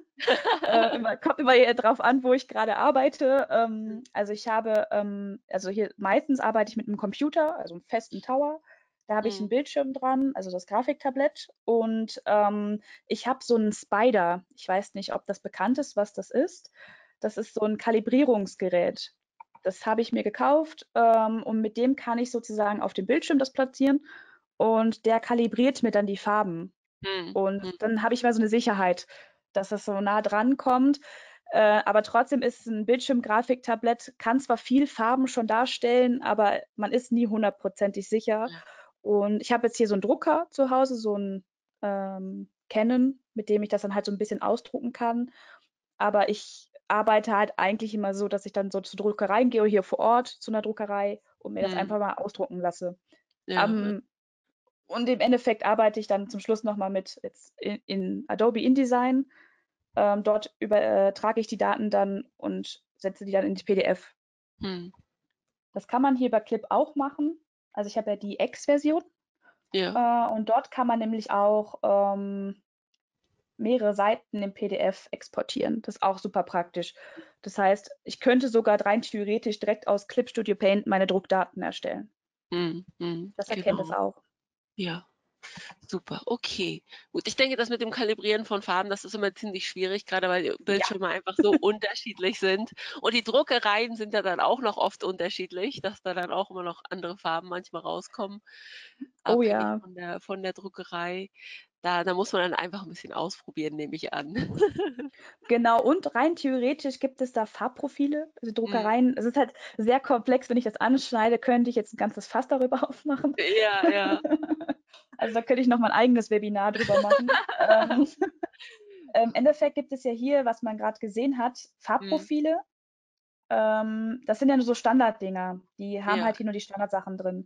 Kommt immer eher drauf an, wo ich gerade arbeite. Also ich habe, also hier meistens arbeite ich mit einem Computer, also einem festen Tower. Da habe ich einen Mhm. Bildschirm dran, also das Grafiktablett. Und ich habe so einen Spider. Ich weiß nicht, ob das bekannt ist, was das ist. Das ist so ein Kalibrierungsgerät. Das habe ich mir gekauft und mit dem kann ich sozusagen auf dem Bildschirm das platzieren und der kalibriert mir dann die Farben. Mhm. Und Mhm. dann habe ich mal so eine Sicherheit, dass es so nah dran kommt. Aber trotzdem ist ein Bildschirmgrafiktablett, kann zwar viel Farben schon darstellen, aber man ist nie hundertprozentig sicher. Ja. Und ich habe jetzt hier so einen Drucker zu Hause, so einen Canon, mit dem ich das dann halt so ein bisschen ausdrucken kann. Aber ich arbeite halt eigentlich immer so, dass ich dann so zur Druckerei gehe, hier vor Ort zu einer Druckerei und mir das Mhm. einfach mal ausdrucken lasse. Ja, ja. Am und im Endeffekt arbeite ich dann zum Schluss nochmal mit jetzt in Adobe InDesign. Dort übertrage ich die Daten dann und setze die dann in die PDF. Mhm. Das kann man hier bei Clip auch machen. Also ich habe ja die X-Version Ja. und dort kann man nämlich auch mehrere Seiten im PDF exportieren. Das ist auch super praktisch. Das heißt, ich könnte sogar rein theoretisch direkt aus Clip Studio Paint meine Druckdaten erstellen. Mhm. Mhm. Das erkennt es Genau. auch. Ja. Super, okay. Gut, ich denke, das mit dem Kalibrieren von Farben, das ist immer ziemlich schwierig, gerade weil die Ja. Bildschirme einfach so unterschiedlich sind. Und die Druckereien sind ja dann auch noch oft unterschiedlich, dass da dann auch immer noch andere Farben manchmal rauskommen, Oh abhängig ja. von der Druckerei. Da muss man dann einfach ein bisschen ausprobieren, nehme ich an. Genau, und rein theoretisch gibt es da Farbprofile, also Mhm. Druckereien. Es ist halt sehr komplex, wenn ich das anschneide, könnte ich jetzt ein ganzes Fass darüber aufmachen. Ja, ja. Also da könnte ich noch mal ein eigenes Webinar drüber machen. Im Endeffekt gibt es ja hier, was man gerade gesehen hat, Mhm. Farbprofile. Das sind ja nur so Standarddinger. Die haben Ja, halt hier nur die Standardsachen drin.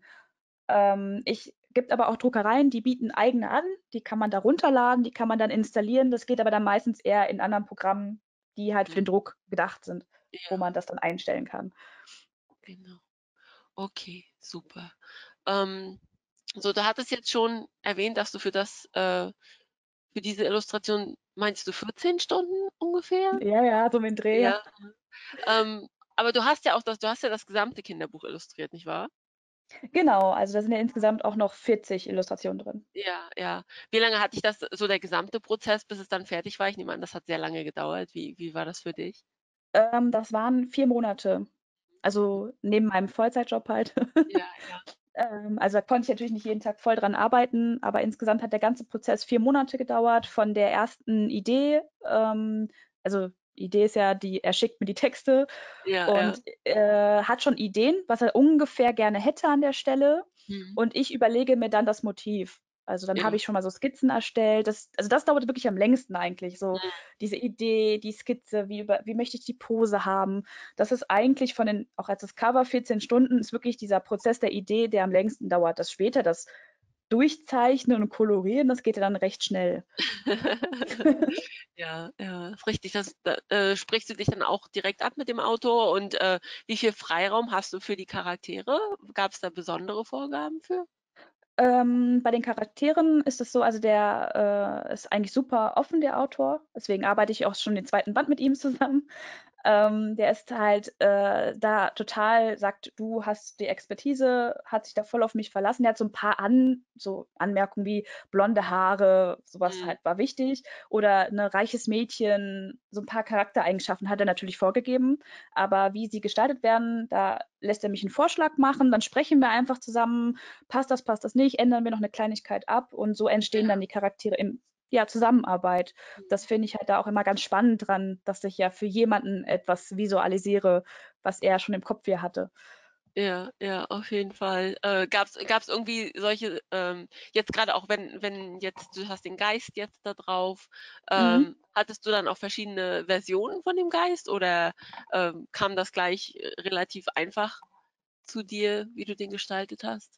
Ich gibt aber auch Druckereien, die bieten eigene an. Die kann man da runterladen, die kann man dann installieren. Das geht aber dann meistens eher in anderen Programmen, die halt für mhm. den Druck gedacht sind, wo Ja, man das dann einstellen kann. genau. Okay, super. Ähm, so, du hattest jetzt schon erwähnt, dass du für diese Illustration meinst du 14 Stunden ungefähr? Ja, ja, so mit dem Dreh, ja. Ja. Aber du hast ja das gesamte Kinderbuch illustriert, nicht wahr? Genau, also da sind ja insgesamt auch noch 40 Illustrationen drin. Ja, ja. Wie lange hat dich das so der gesamte Prozess, bis es dann fertig war? Ich nehme an, das hat sehr lange gedauert. Wie war das für dich? Das waren 4 Monate. Also neben meinem Vollzeitjob halt. Ja, ja. Also da konnte ich natürlich nicht jeden Tag voll dran arbeiten, aber insgesamt hat der ganze Prozess 4 Monate gedauert, von der ersten Idee. Also die Idee ist ja, er schickt mir die Texte Ja, ja. und hat schon Ideen, was er ungefähr gerne hätte an der Stelle. Mhm. Und ich überlege mir dann das Motiv. Also dann habe Ja. ich schon mal so Skizzen erstellt. Also das dauert wirklich am längsten eigentlich. So diese Idee, die Skizze, wie möchte ich die Pose haben. Das ist eigentlich auch als das Cover 14 Stunden, ist wirklich dieser Prozess der Idee, der am längsten dauert. Das später, das Durchzeichnen und Kolorieren, das geht ja dann recht schnell. Ja, ja, ist richtig. Sprichst du dich dann auch direkt ab mit dem Autor und, wie viel Freiraum hast du für die Charaktere? Gab es da besondere Vorgaben für? Bei den Charakteren ist es so, also der ist eigentlich super offen, der Autor. Deswegen arbeite ich auch schon den zweiten Band mit ihm zusammen. Der ist halt da total, sagt, du hast die Expertise, hat sich da voll auf mich verlassen. Der hat so ein paar so Anmerkungen wie blonde Haare, sowas Mhm. halt war wichtig. Oder ein reiches Mädchen, so ein paar Charaktereigenschaften hat er natürlich vorgegeben. Aber wie sie gestaltet werden, da lässt er mich einen Vorschlag machen, dann sprechen wir einfach zusammen, passt das nicht, ändern wir noch eine Kleinigkeit ab und so entstehen dann Ja. die Charaktere in ja, Zusammenarbeit. Das finde ich halt da auch immer ganz spannend dran, dass ich ja für jemanden etwas visualisiere, was er schon im Kopf hier hatte. Ja, ja, auf jeden Fall. Gab's irgendwie solche, jetzt gerade auch wenn jetzt du hast den Geist jetzt da drauf, Mhm. hattest du dann auch verschiedene Versionen von dem Geist oder, kam das gleich, relativ einfach zu dir, wie du den gestaltet hast?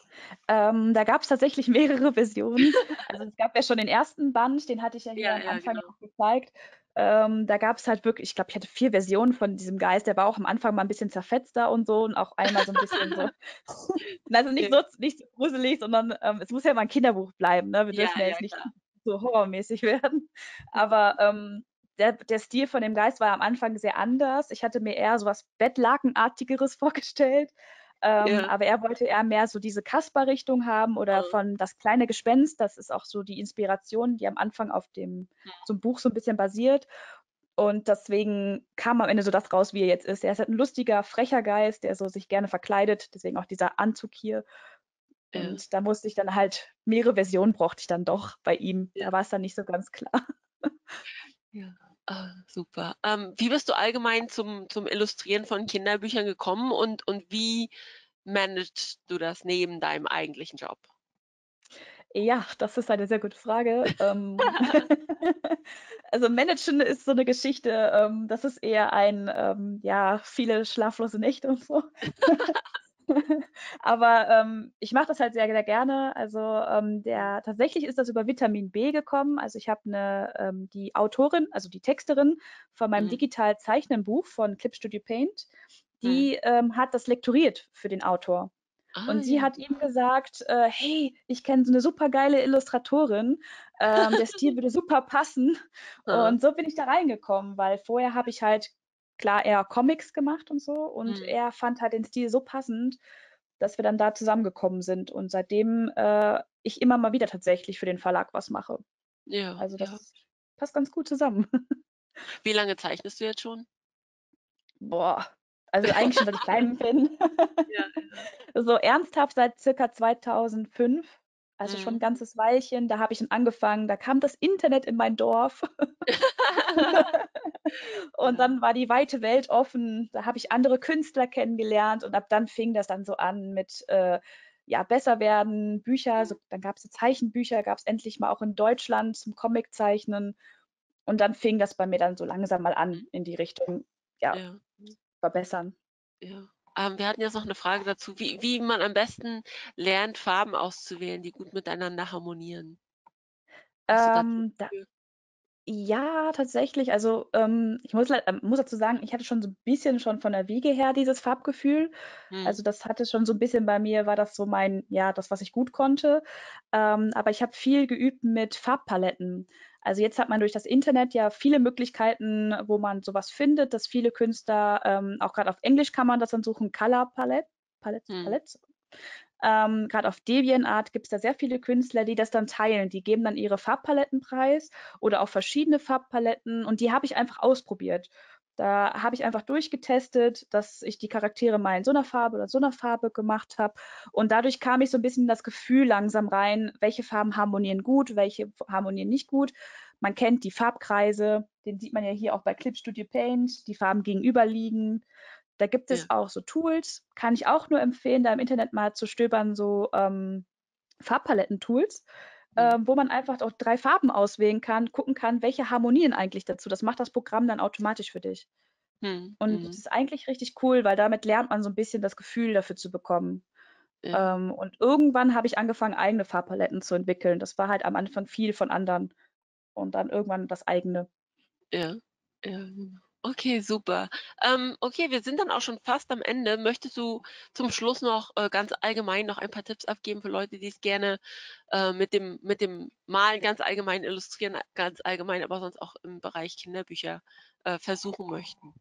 Da gab es tatsächlich mehrere Versionen. Also es gab ja schon den ersten Band, den hatte ich ja hier Ja, am ja, Anfang genau. auch gezeigt. Da gab es halt wirklich, ich glaube, ich hatte 4 Versionen von diesem Geist. Der war auch am Anfang mal ein bisschen zerfetzter und so und auch einmal so ein bisschen so, also Ja, nicht so gruselig, sondern es muss ja mal ein Kinderbuch bleiben. Ne? Wir ja, dürfen ja ja, jetzt nicht klar. so horrormäßig werden. Aber der Stil von dem Geist war am Anfang sehr anders. Ich hatte mir eher so was Bettlakenartigeres vorgestellt. Ja, Aber er wollte eher mehr so diese Kasper-Richtung haben oder mhm, von Das kleine Gespenst. Das ist auch so die Inspiration, die am Anfang auf so einem Buch so ein bisschen basiert. Und deswegen kam am Ende so das raus, wie er jetzt ist. Er ist halt ein lustiger, frecher Geist, der so sich gerne verkleidet. Deswegen auch dieser Anzug hier. ja, Und da musste ich dann halt mehrere Versionen brauchte ich dann doch bei ihm. ja, Da war es dann nicht so ganz klar. ja. Ah, super. Wie bist du allgemein zum Illustrieren von Kinderbüchern gekommen und wie managst du das neben deinem eigentlichen Job? Ja, das ist eine sehr gute Frage. Also Managen ist so eine Geschichte, das ist eher ja, viele schlaflose Nächte und so. Aber ich mache das halt sehr, sehr gerne. Also Mhm, tatsächlich ist das über Vitamin B gekommen. Also ich habe die Autorin, also die Texterin von meinem mhm, digital zeichnen Buch von Clip Studio Paint, mhm. die hat das lektoriert für den Autor. Ah Und sie ja. hat ihm gesagt, hey, ich kenne so eine super geile Illustratorin, der Stil würde super passen. Aha. Und so bin ich da reingekommen, weil vorher habe ich halt klar eher Comics gemacht und so. Und Mhm. er fand halt den Stil so passend, dass wir dann da zusammengekommen sind. Und seitdem ich immer mal wieder tatsächlich für den Verlag was mache. Ja, Also ja. das passt ganz gut zusammen. Wie lange zeichnest du jetzt schon? Boah, also eigentlich schon, seit ich klein bin. Ja. So ernsthaft seit circa 2005, also schon ein Mhm. ganzes Weilchen. Da habe ich dann angefangen, da kam das Internet in mein Dorf und Ja. dann war die weite Welt offen. Da habe ich andere Künstler kennengelernt und ab dann fing das dann so an mit ja, besser werden, Bücher, so, dann gab es so Zeichenbücher, gab es endlich mal auch in Deutschland zum Comiczeichnen und dann fing das bei mir dann so langsam mal Mhm. an in die Richtung, ja, Ja, verbessern. ja. Wir hatten jetzt noch 'ne Frage dazu, wie man am besten lernt, Farben auszuwählen, die gut miteinander harmonieren. Hast du da Tipps Da für? Ja, tatsächlich. Also, muss dazu sagen, ich hatte schon so ein bisschen schon von der Wiege her dieses Farbgefühl. Mhm. Also, das hatte schon so ein bisschen bei mir war das so ja, das, was ich gut konnte. Aber ich habe viel geübt mit Farbpaletten. Also, jetzt hat man durch das Internet ja viele Möglichkeiten, wo man sowas findet, dass viele Künstler, auch gerade auf Englisch kann man das dann suchen, Color Palette Mhm. Palette. Grad auf DeviantArt gibt es da sehr viele Künstler, die das dann teilen. Die geben dann ihre Farbpaletten preis oder auch verschiedene Farbpaletten und die habe ich einfach ausprobiert. Da habe ich einfach durchgetestet, dass ich die Charaktere mal in so einer Farbe oder so einer Farbe gemacht habe. Und dadurch kam ich so ein bisschen in das Gefühl langsam rein, welche Farben harmonieren gut, welche harmonieren nicht gut. Man kennt die Farbkreise, den sieht man ja hier auch bei Clip Studio Paint, die Farben gegenüberliegen. Da gibt Ja. es auch so Tools, kann ich auch nur empfehlen, da im Internet mal zu stöbern, so Farbpaletten-Tools, Mhm. wo man einfach auch 3 Farben auswählen kann, gucken kann, welche harmonieren eigentlich dazu. Das macht das Programm dann automatisch für dich. Mhm. Und das Mhm. ist eigentlich richtig cool, weil damit lernt man so ein bisschen das Gefühl dafür zu bekommen. Ja, Und irgendwann habe ich angefangen, eigene Farbpaletten zu entwickeln. Das war halt am Anfang viel von anderen und dann irgendwann das eigene. ja, ja, genau. Okay, super. Okay, wir sind dann auch schon fast am Ende. Möchtest du zum Schluss noch ganz allgemein noch ein paar Tipps abgeben für Leute, die es gerne mit dem Malen ganz allgemein, Illustrieren ganz allgemein, aber sonst auch im Bereich Kinderbücher versuchen möchten?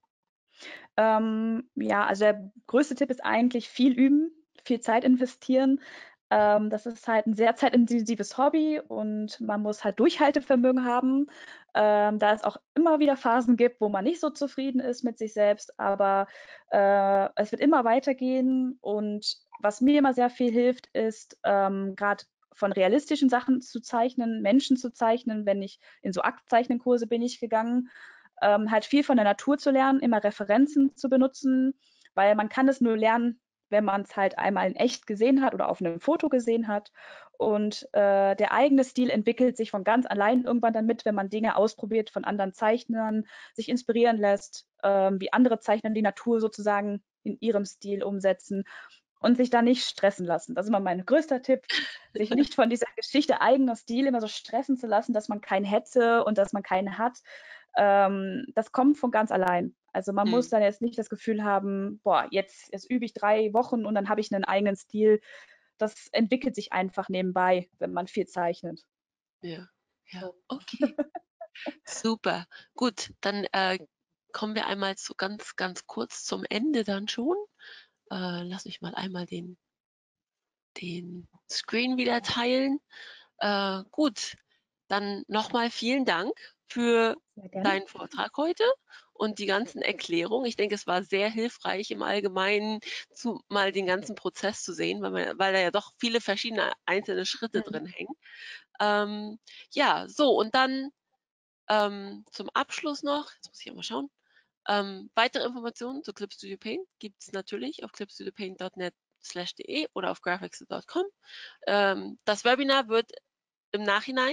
Ja, also der größte Tipp ist eigentlich viel üben, viel Zeit investieren. Das ist halt ein sehr zeitintensives Hobby und man muss halt Durchhaltevermögen haben, da es auch immer wieder Phasen gibt, wo man nicht so zufrieden ist mit sich selbst, aber es wird immer weitergehen. Und was mir immer sehr viel hilft, ist gerade von realistischen Sachen zu zeichnen, Menschen zu zeichnen. Wenn ich in so Aktzeichnenkurse bin ich gegangen, halt viel von der Natur zu lernen, immer Referenzen zu benutzen, weil man kann es nur lernen, wenn man es halt einmal in echt gesehen hat oder auf einem Foto gesehen hat. Und der eigene Stil entwickelt sich von ganz allein irgendwann dann mit, wenn man Dinge ausprobiert von anderen Zeichnern, sich inspirieren lässt, wie andere Zeichner die Natur sozusagen in ihrem Stil umsetzen und sich da nicht stressen lassen. Das ist immer mein größter Tipp, sich nicht von dieser Geschichte eigener Stil immer so stressen zu lassen, dass man keinen hätte und dass man keine hat. Das kommt von ganz allein. Also man muss Mhm. dann jetzt nicht das Gefühl haben, boah, jetzt übe ich 3 Wochen und dann habe ich einen eigenen Stil. Das entwickelt sich einfach nebenbei, wenn man viel zeichnet. Ja, ja, So. okay, super. Gut, dann kommen wir einmal so ganz, ganz kurz zum Ende dann schon. Lass mich mal einmal den Screen wieder teilen. Gut, dann nochmal vielen Dank für Sehr gerne. deinen Vortrag heute und die ganzen Erklärungen. Ich denke, es war sehr hilfreich im Allgemeinen, mal den ganzen Prozess zu sehen, weil da ja doch viele verschiedene einzelne Schritte Mhm. drin hängen. Ja, so und dann zum Abschluss noch, jetzt muss ich mal schauen, weitere Informationen zu Clip Studio Paint gibt es natürlich auf clipstudiopaint.net/de oder auf graphics.com. Das Webinar wird im Nachhinein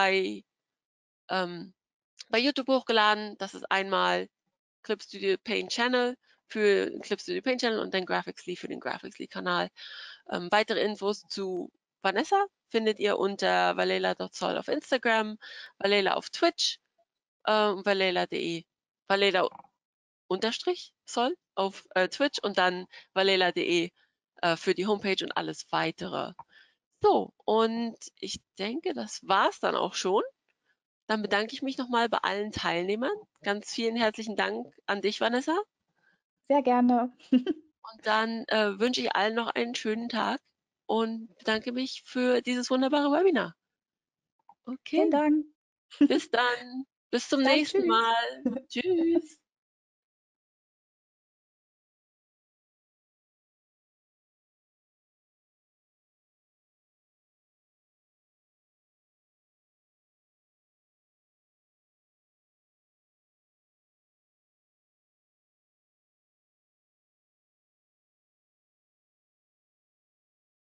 ähm, bei YouTube hochgeladen. Das ist einmal Clip Studio Paint Channel für den Clip Studio Paint Channel und dann Graphicsly für den Graphicsly Kanal. Weitere Infos zu Vanessa findet ihr unter valela.zoll auf Instagram, Valela auf Twitch, valela.de, Valela unterstrich soll auf Twitch und dann valela.de für die Homepage und alles weitere. So, und ich denke, das war's dann auch schon. Dann bedanke ich mich nochmal bei allen Teilnehmern. Ganz vielen herzlichen Dank an dich, Vanessa. Sehr gerne. Und dann wünsche ich allen noch einen schönen Tag und bedanke mich für dieses wunderbare Webinar. Vielen Okay, Dank. bis dann. Bis Bis zum dann. nächsten Tschüss. Mal. Tschüss.